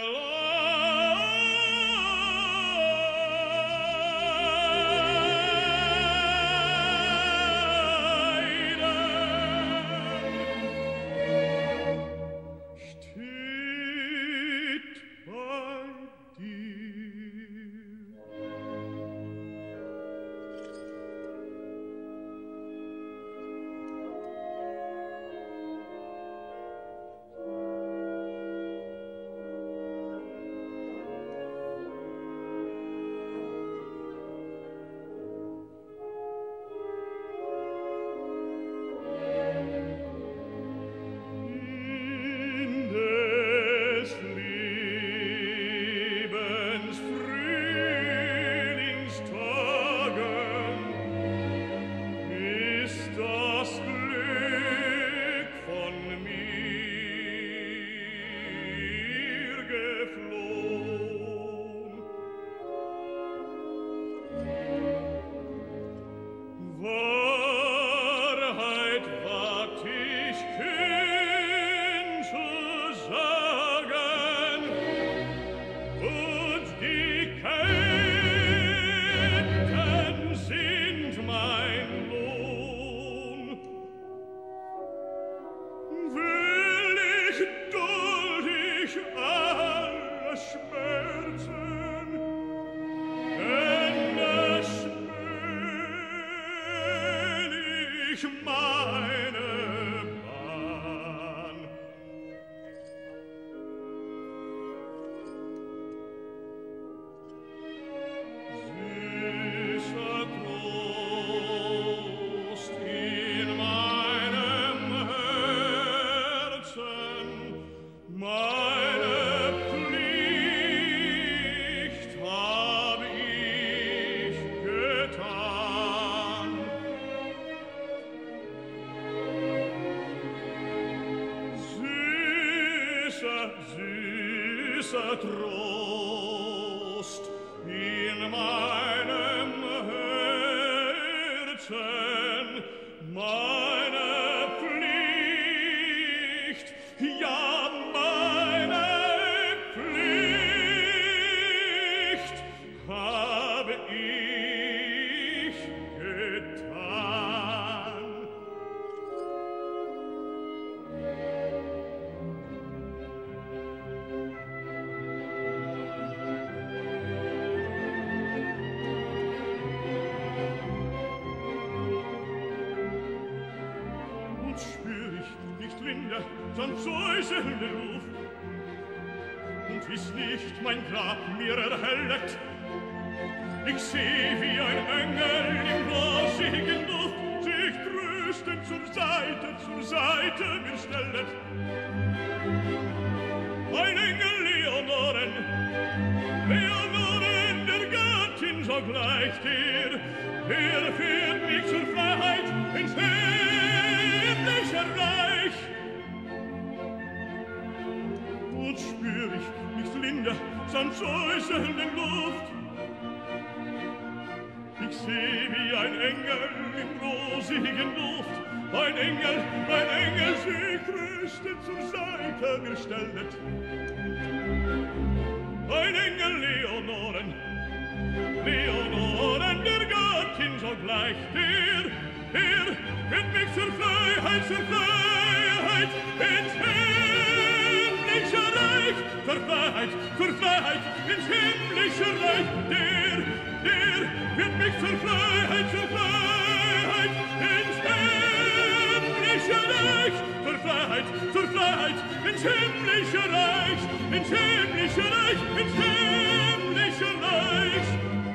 Leiden steht bei dir. In des Lebens Frühlingstagen ist das Glück von mir geflohen. Wahrheit wagt ich kühn zu sagen, und die Ketten sind mein Lohn. Will ich duld ich alle Schmerzen, endeschmön ich meine Bahn. Süßer Trost in meinem Herzen, meine Pflicht hab ich getan. Süßer, süßer Trost in meinem Herzen, meine Pflicht, ja, meine Pflicht habe ich getan. Und spür ich nicht Linde, sonst säuselnde Luft, und ist nicht mein Grab mir erhellet. Ich seh, wie ein Engel im rosigen Duft sich tröstend zur Seite, zur Seite mir stellet. Ein Engel Leonoren, Leonoren der Göttin sogleich dir, der führt mich zur Freiheit ins himmlische Reich. Und spür ich nicht Linde, sonst säuselnde Luft. Ich seh, wie ein Engel im rosigen Duft, ein Engel, ein Engel sich tröstend zur Seite mir stellet. Ein Engel Leonoren, Leonoren der Göttin sogleich dir, der wird mich zur Freiheit, zur Freiheit ins himmlische Reich, zur Freiheit, zur Freiheit ins himmlische Reich, der, der wird mich zur Freiheit, zur Freiheit ins himmlische Reich, zur Freiheit, zur Freiheit ins himmlische Reich, ins himmlische Reich, ins himmlische Reich.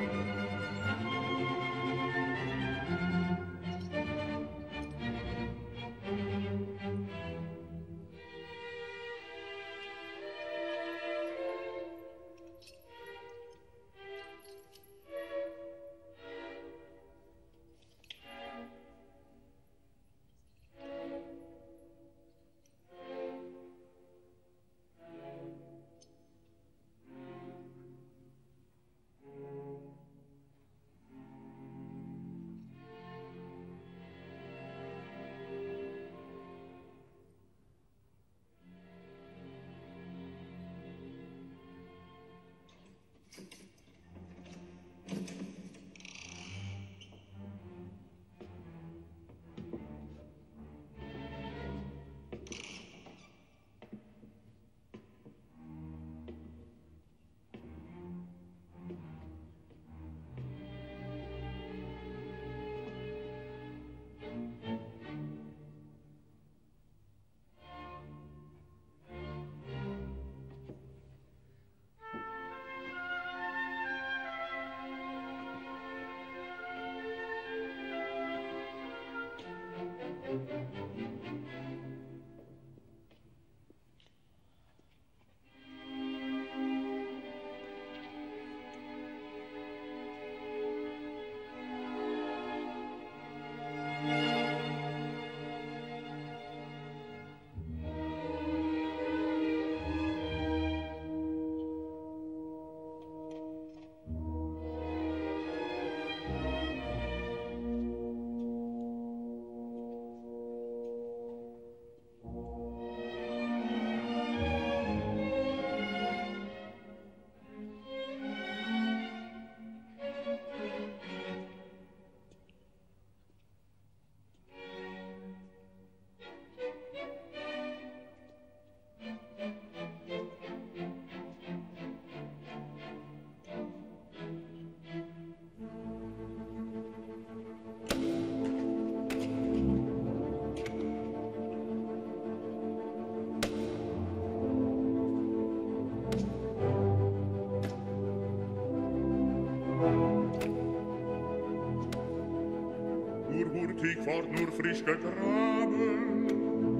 hurtig fort, nur frisch gegraben.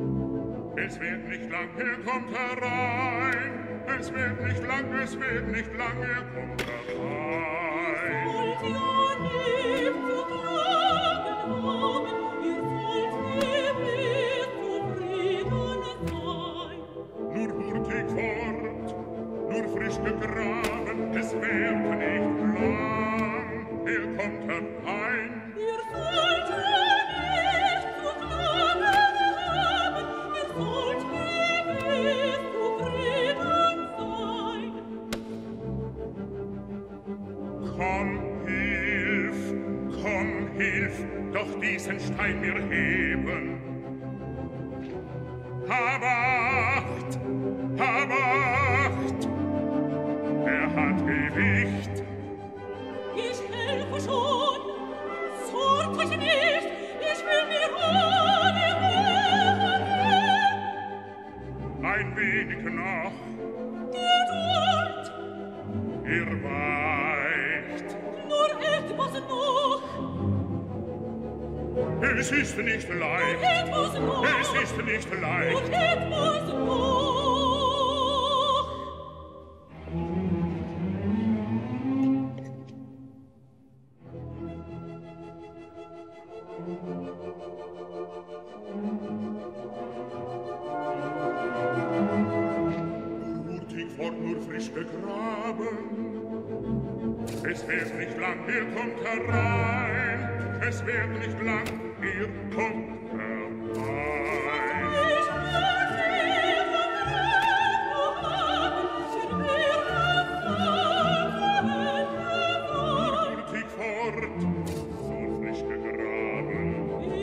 Es wird nicht lang, er kommt herein. Es wird nicht lang, es wird nicht lang, er kommt herein. Wollt ihr nicht zu klagen haben, ihr sollt ewig zufrieden sein. Nur hurtig fort, nur frisch gegraben, es wird nicht lang, er kommt herein. Ihr sollt nicht zu klagen haben, ihr sollt ewig zufrieden sein. Komm, hilf, komm, hilf, doch diesen Stein mir heben. Hab Acht, hab Acht, er hat Gewicht. Ich helfe schon, sorgt euch nicht, ich will mir ohne helfen. Ein wenig noch, Geduld, ihr weicht. nur etwas noch, Es ist nicht nur leicht, etwas noch, es ist nicht nur leicht. etwas noch. Hurtig fort, nur frisch gegraben. Es wird nicht lang, ihr kommt herein. Es wird nicht lang, ihr kommt herein. Ich will sie noch haben, in ihrem Vaterhände sein. Hurtig fort, so frisch gegraben.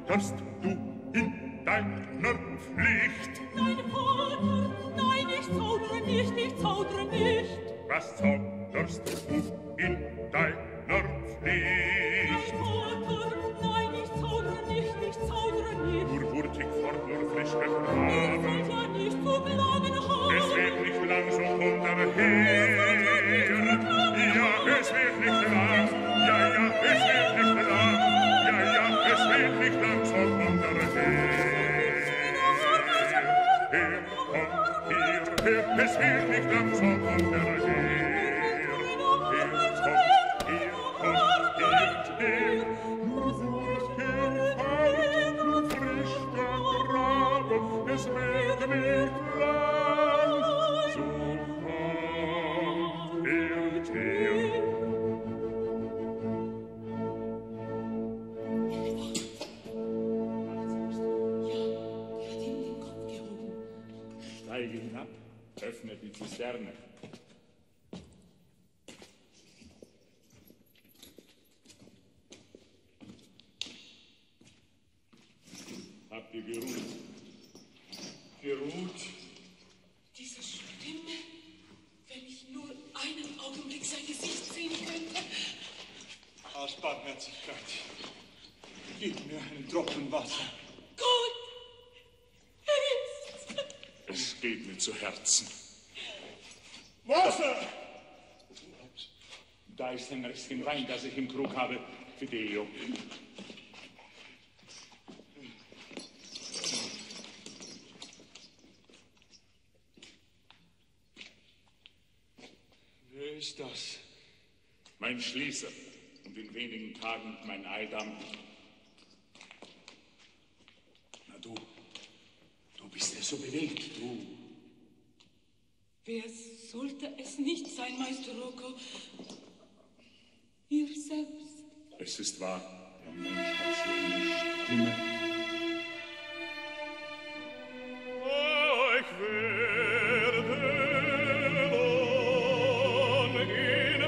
zauderst du in deiner Pflicht? Nein, Vater, nein, ich zaudere nicht, ich zaudere nicht. Was zauderst du in deiner Pflicht? Nein, Vater, nein, ich zaudere nicht, ich zaudere nicht. Nur hurtig fort, nur frisch Ihr begraben. sollt ja nicht zu klagen haben. Es wird nicht lang so kommen her. Ja, es wird nicht lang. Ja, ja, es wird nicht lang. Ja, ja, es wird nicht lang so kommen her. Her, komm, hier, her, es wird nicht lang so kommen her. Her, komm, hier, komm, hier, her. Nur hurtig fort, nur frisch begraben. Es wird nicht lang so kommt er her. Steige hinab, öffne die Zisterne. Habt ihr geruht? Geruht? Diese Stimme, wenn ich nur einen Augenblick sein Gesicht sehen könnte. Aus Barmherzigkeit, gib mir einen Tropfen Wasser. Gott, er ist. Es geht mir zu Herzen. Wasser! Da ist ein Restchen Wein, das ich im Krug habe. Fidelio. Wer ist das? Mein Schließer und in wenigen Tagen mein Eidam. Na du, du bist ja so bewegt, du. Wer sollte es nicht sein, Meister Rocco? Ihr selbst. Es ist wahr, der Mensch hat so eine Stimme. Oh, ich werde nun in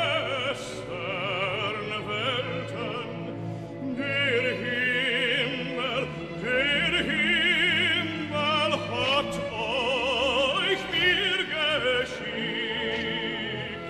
bessern Welten der Himmel, der Himmel hat euch mir geschickt.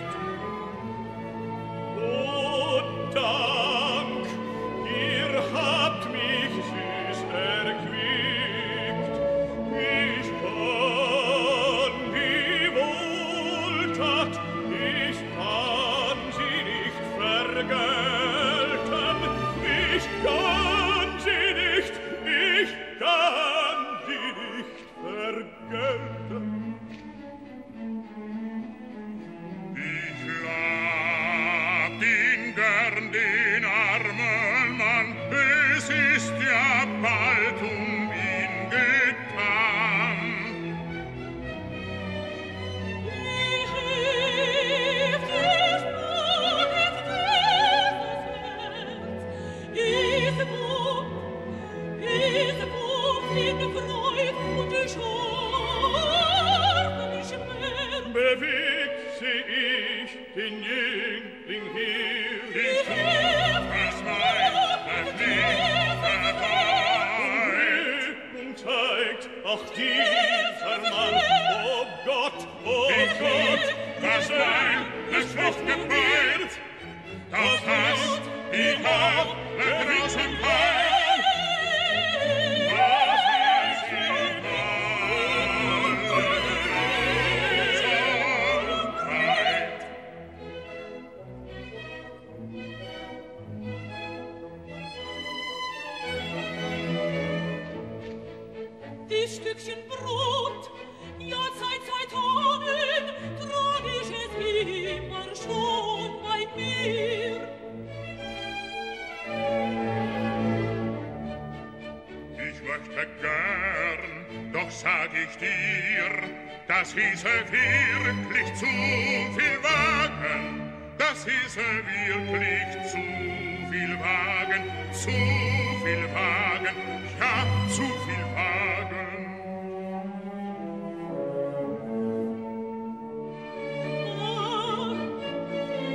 Oh, Dank, ihr habt mich süß erquickt. Ich kann die Wohltat, ich kann sie nicht vergelten. Ich kann sie nicht, ich kann sie nicht vergelten. Ich lag ihn gern den armen Mann, es ist ja bald um ihn getan. Ich hielt dich nur mit dieses Herz, ist gut, ist gut in Freud und scharfen Schmerz. Bewegt seh ich den Jüngling hier, Ich tu, was mein Leben verleiht. und zeigt auch dieser Mann, oh Gott, oh Ich Gott, tu, was mein Frucht gebeut. Doch hast die alle Grausamkeit. Was weiß ich Sorgenfreit. Dies Stückchen Brot, ja seit zwei Tagen trag ich es immer schon bei mir. Ich möchte gern, doch sag ich dir, das hieße wirklich zu viel wagen. Das hieße wirklich zu viel wagen, zu viel wagen, ja, zu viel wagen. Ach,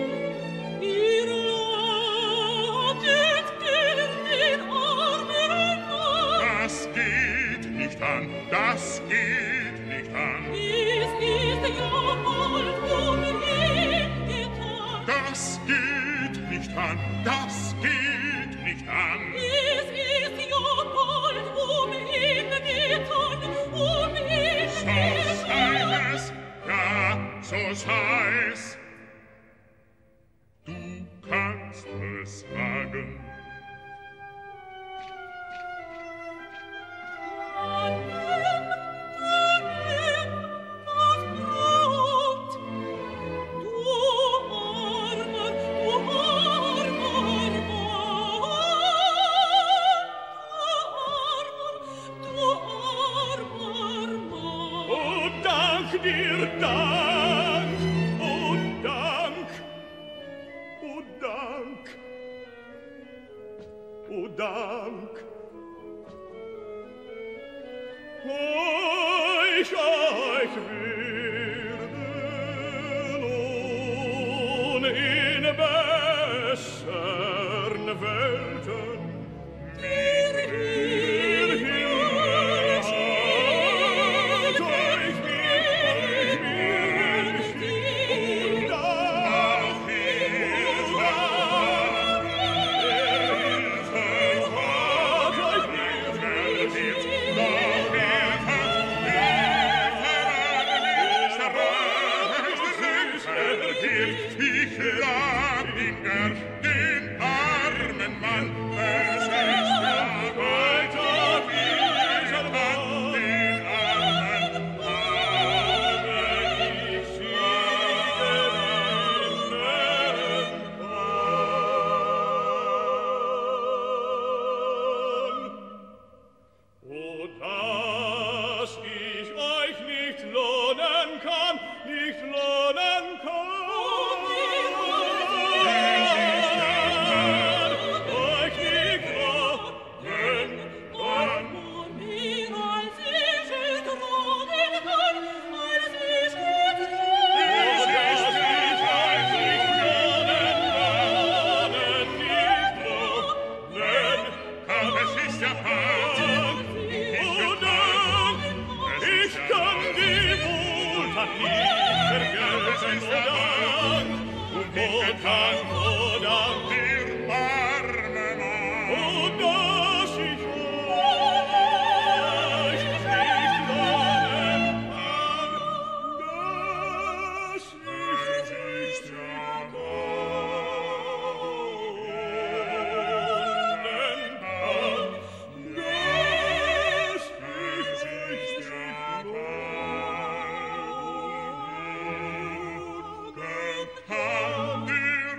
ihr ladet gern den armen kann, das geht nicht an. Es ist ja bald um ihn getan, um ihn So getan. sei es, ja, so sei es. Du kannst es wagen. Dir Dank, oh Dank, oh Dank, oh Dank. Euch, euch werde Lohn in bessern Welten. Dir Ich lag ihn gern, den armen Mann, es ist ja weiter wieder an den armen Mann. Ich sehe den Mann. Oh, dass ich euch nicht lohnen kann, nicht lohnen kann. Dank, oh Dank, dir arme Mann. Oh, dass ich euch nicht lohnen kann, dass ich nicht lohnen kann, dass ich nicht Kann dir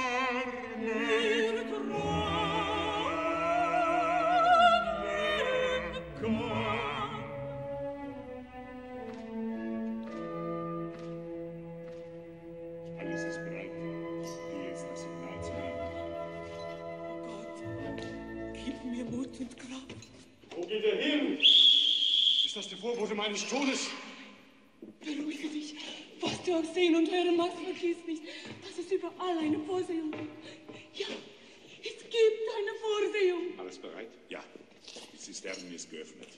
Alles ist bereit. Geh jetzt das Signal zu nehmen. Gott, gib mir Mut und Kraft. Wo geht er hin? Ist das der Vorbote meines Todes? Beruhige dich. Was du auch sehen und hören magst, vergiss nicht, dass es überall eine Vorsehung gibt. Ja, es gibt eine Vorsehung. Alles bereit? Ja. Die Zisterne ist geöffnet.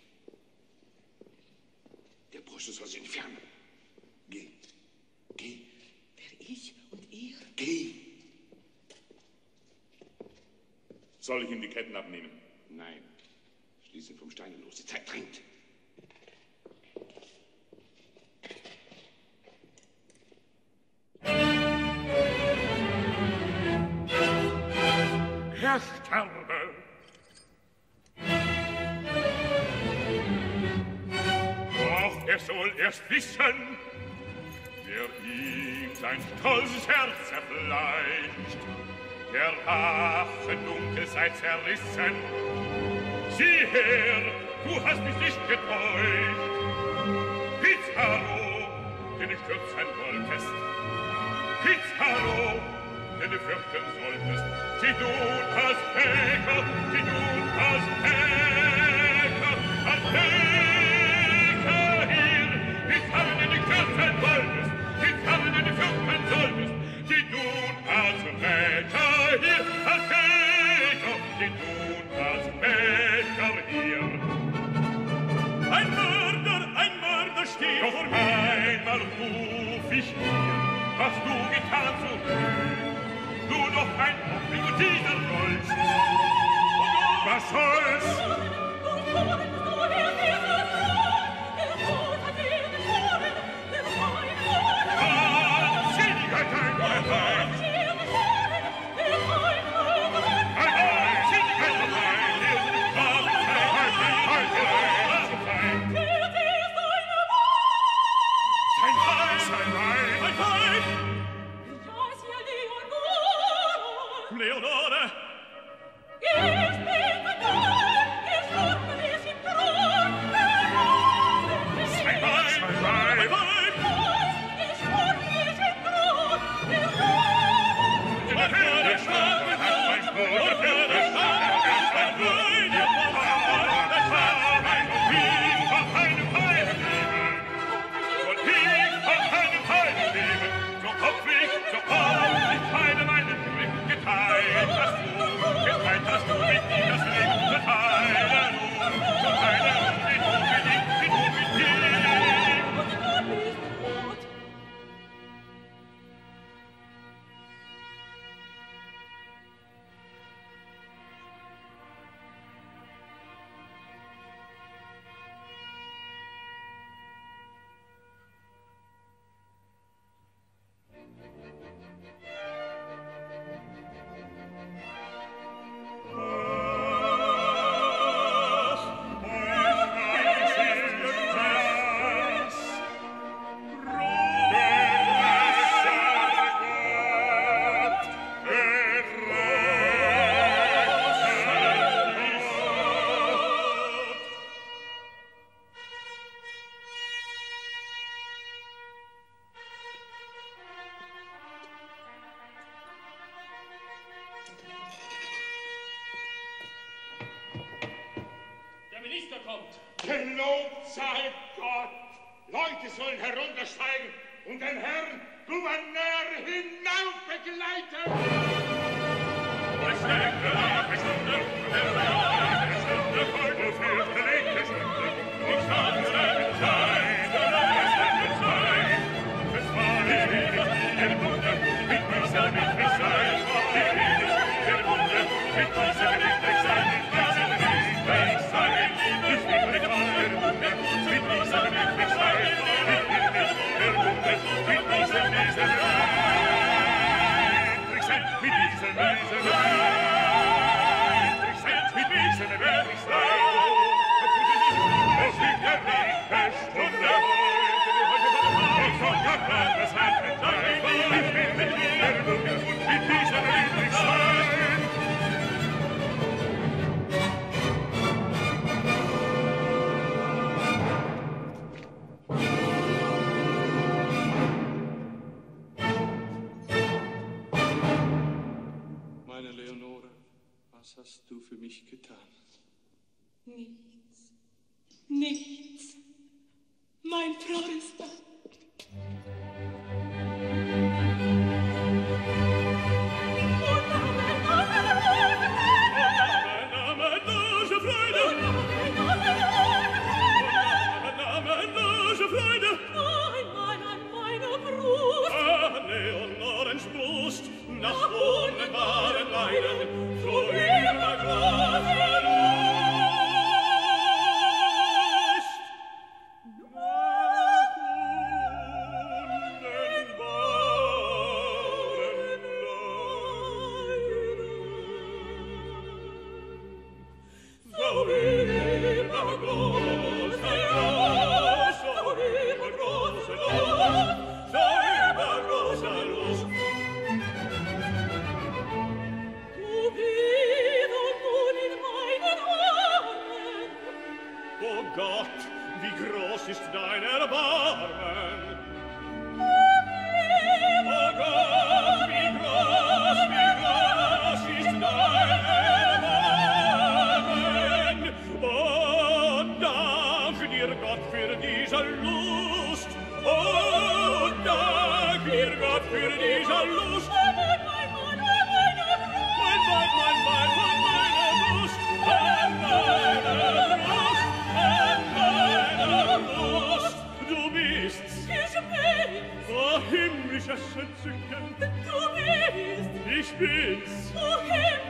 Der Bursche soll sich entfernen. Geh. Geh. Wer ich und ihr? Geh. Soll ich ihm die Ketten abnehmen? Nein. Schließ ihn vom Steine los. Die Zeit drängt. Er sterbe. Doch er soll erst wissen, wer ihm sein stolzes Herz zerfleischt, der Rache dunkel sei zerrissen. Sieh her, du hast mich nicht getäuscht. Pizarro, den du stürzen wolltest. Pizarro, den du fürchten solltest. Sieh du als Bäcker, sieh du als Bäcker, als Bäcker hier. Pizarro, den du stürzen wolltest. Pizarro, den du fürchten solltest. Sieh du als Bäcker hier, als Bäcker, sieh du als Bäcker hier. Ein Mörder, ein Mörder steht vor mir. Doch einmal ruf ich dir, was du getan so früh. Du noch ein dieser Dolch. Was soll's? Ah, sieh die Götter in mein Bein. Ein Bein, sieh die Götter in mein Bein. Halt, halt, halt, halt, zum Feind. Sein Bein, sein Bein, ein Bein. Leonore! Ich bin verloren, ich schwörte dich im Thron. Sein Bein, sein Bein, ein Bein. Ich schwörte dich im Thron. Der Herr der Sterne hat mein Brot, der Herr der Sterne hat mein Brot, der Vater, mein Kind von einem Heiligen leben. Und ich von einem Heiligen leben. So hoffe ich, so hoffe ich, meine, meine Glück geteilt hast du, geteilt hast du mit dir das Leben, geteilen du, geteilen du, wie du mit ihm, wie du mit ihm. Und Gott ist tot. Gelobt sei Gott! Leute sollen heruntersteigen und den Herrn Gouverneur hinauf begleiten! Es steht gelagte Stunde, es gelagte Stunde, heute fürchterliche Stunde. Ich kann es nicht sein, es wird nicht sein. Es war ich will nicht der Wunder, mit dieser will ich sein. Ich will nicht der Wunder, mit dieser will ich sein. Mit dieser will ich sein. Ich will nicht der Wunder, mit dieser will ich sein. Ich will nicht der Wunder, mit dieser will ich sein. Ich sein, mit dieser will ich sein. Ich sein, mit dieser will ich sein. Es liegt der rechte Stunde. Ich von der Welt hat mit sein. Ich will mit der Wunder, mit dieser will ich sein. Meine Leonore, was hast du für mich getan? Nichts. Nichts. Mein Florister. Brust, nach wunderbaren Leiden, vorüber große Lust. Nach wunderbaren Leiden, vorüber große Lust, vorüber große Lust, vorüber große Lust. Gott, wie groß ist dein Erbarmen! Oh Gott, wie groß, wie groß ist dein Erbarmen! Oh, dank dir Gott für diese Lust! Oh, dank dir Gott für diese Lust! Mein Weib, mein Weib, mein Weib, mein Weib, mein meine Lust! An meine Brust! Du bist's. Ich bin's. Oh, himmlisches Entzücken. Du bist. Ich bin's. Oh, Himmel.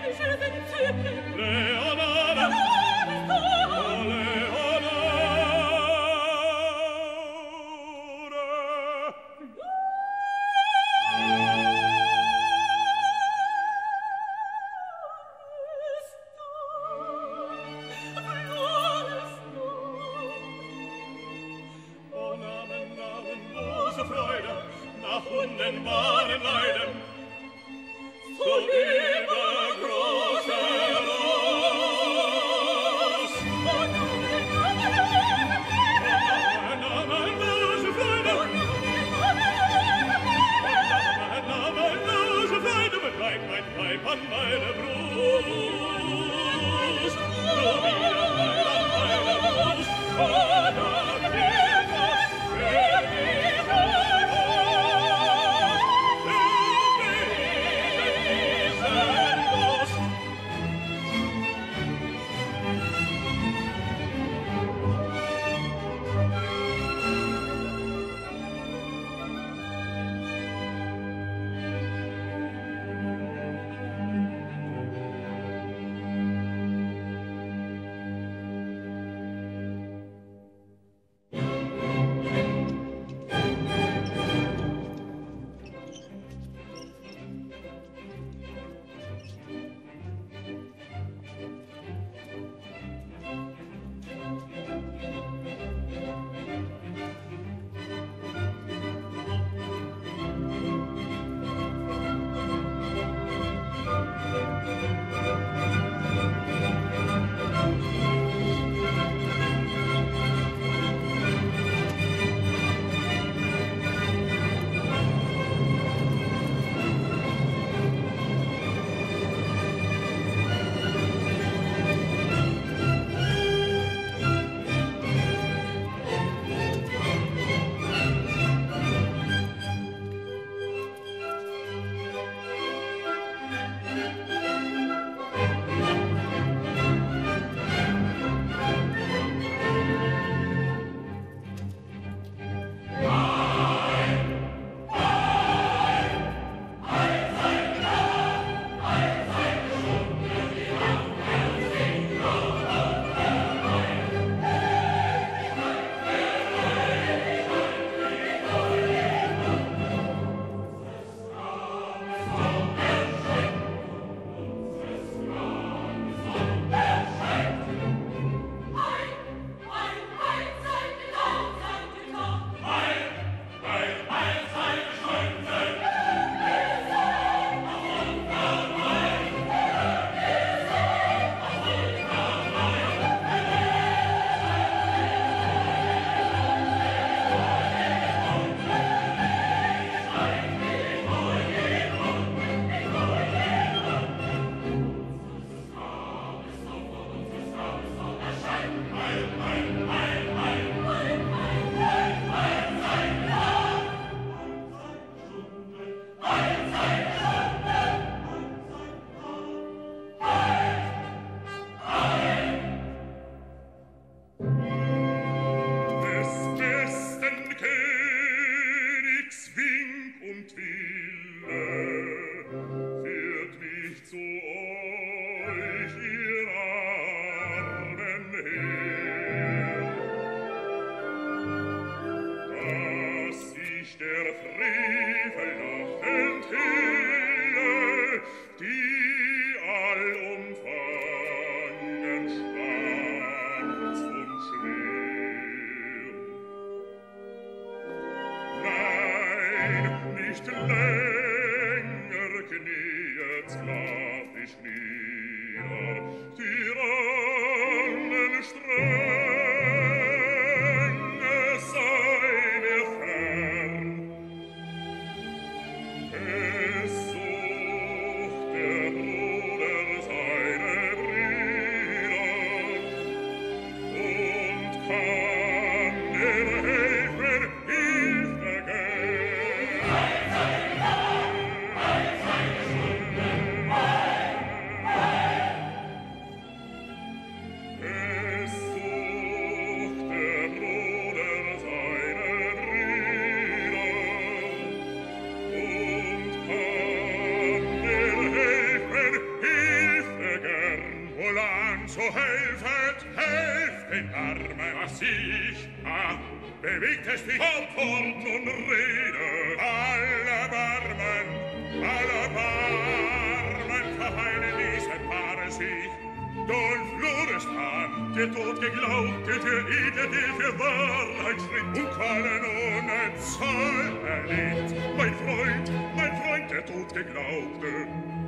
So helfet, helft den Armen. Was ich? Ah, bewegt es dich auf Wort und Rede. Alle Barmen, alle Barmen verheilen diese Paare sich. Don Florestan, der Tod geglaubte, der edle, der für Wahrheit schritt und Qualen ohne Zahl erlebt. Mein Freund, mein Freund, der Tod geglaubte.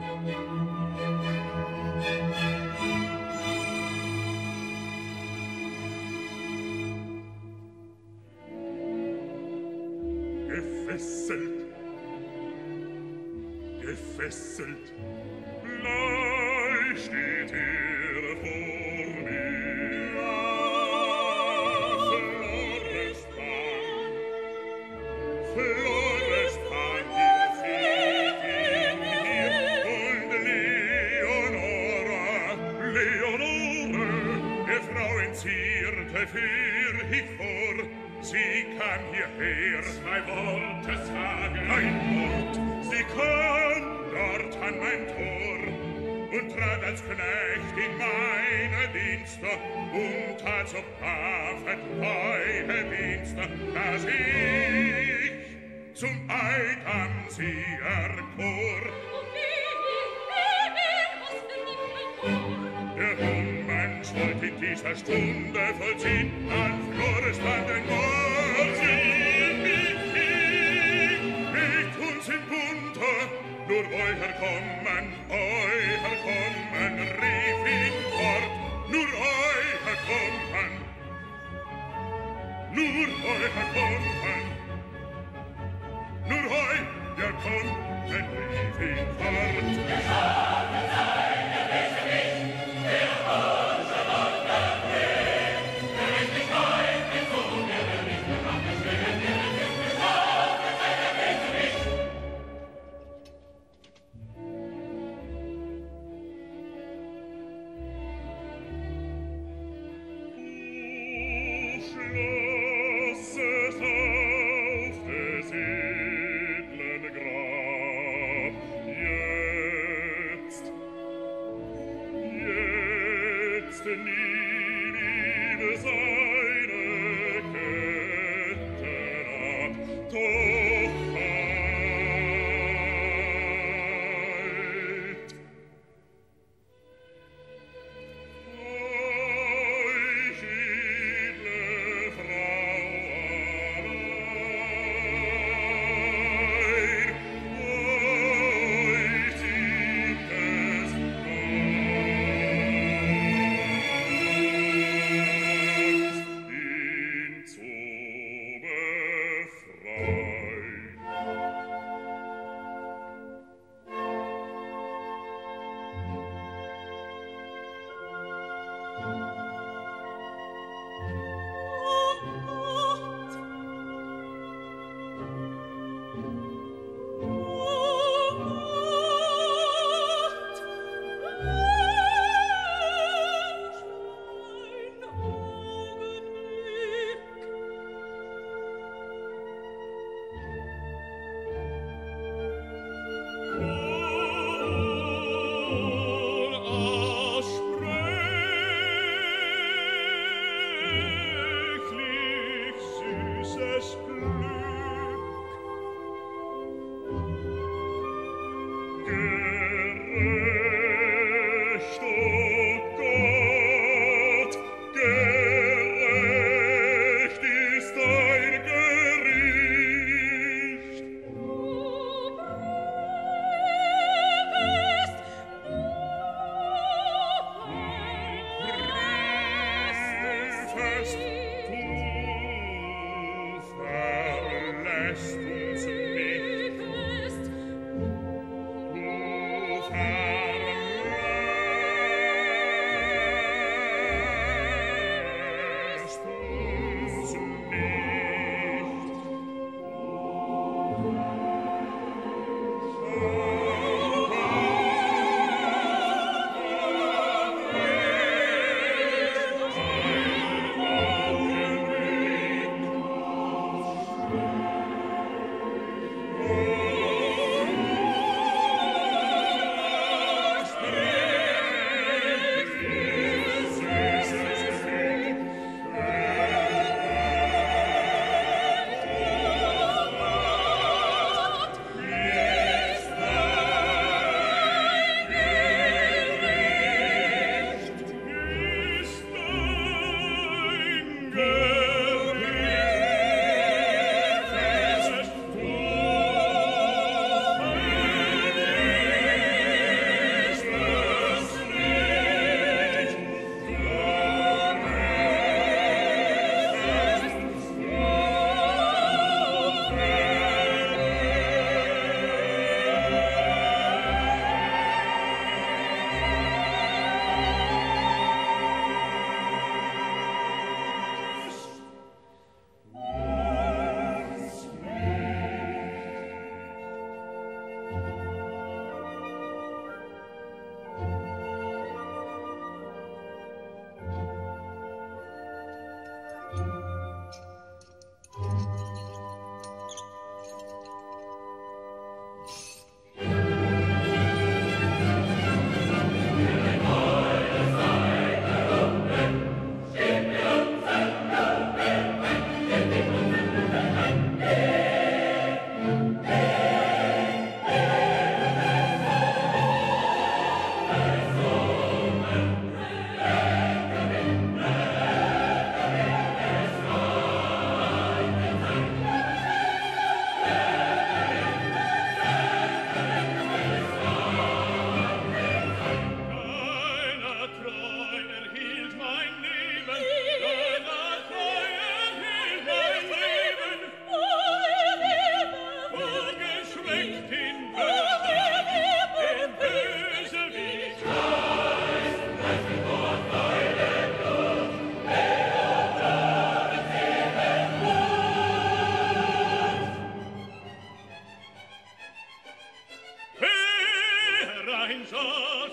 Gefesselt, gefesselt, gleich steht er vor mir. Florestan, Florestan, hier seht ihn hier, und Leonora, Leonore, der Frauen zierte führ ich vor. Sie kam hierher, zwei Worte sagen, ein Wort. Sie kam dort an mein Tor und trat als Knecht in meine Dienste und tat so brav et treue Dienste, dass ich zum Eid an sie erkor. Und wie, wie, wie, was denn nicht mein Tor? Der Unmensch wollte in dieser Stunde vollziehen, an Florestan den Mord. Sie, mich, nicht uns in Bunte, nur euer Kommen, euer Kommen, rief ihn fort, nur euer Kommen, nur euer Kommen, nur euer Kommen, rief ihn fort. Geschaffen sei der Beste nicht, der unser Gott erfleht, der ist nicht heim, den Sohn, der will nicht mehr nach der Schwede, der ist nicht geschaffen sei der Beste nicht. Du schlossest auf des edlen Grab, jetzt, jetzt nie liebe seine Ketten ab, doch halt. Euch edle Frau allein, euch singt es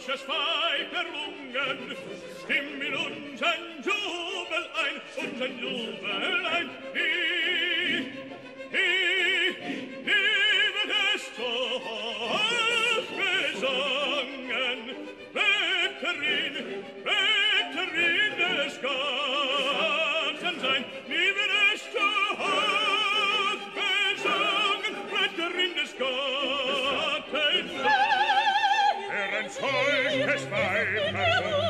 solches Weib errungen, stimm in unseren Jubel ein, unseren Jubel ein. Wie, wie, wie wird es doch besungen, Retterin, Retterin des Garten sein, wie wird es doch besungen, Retterin des Garten sein. Wer ein solches Weib errungen,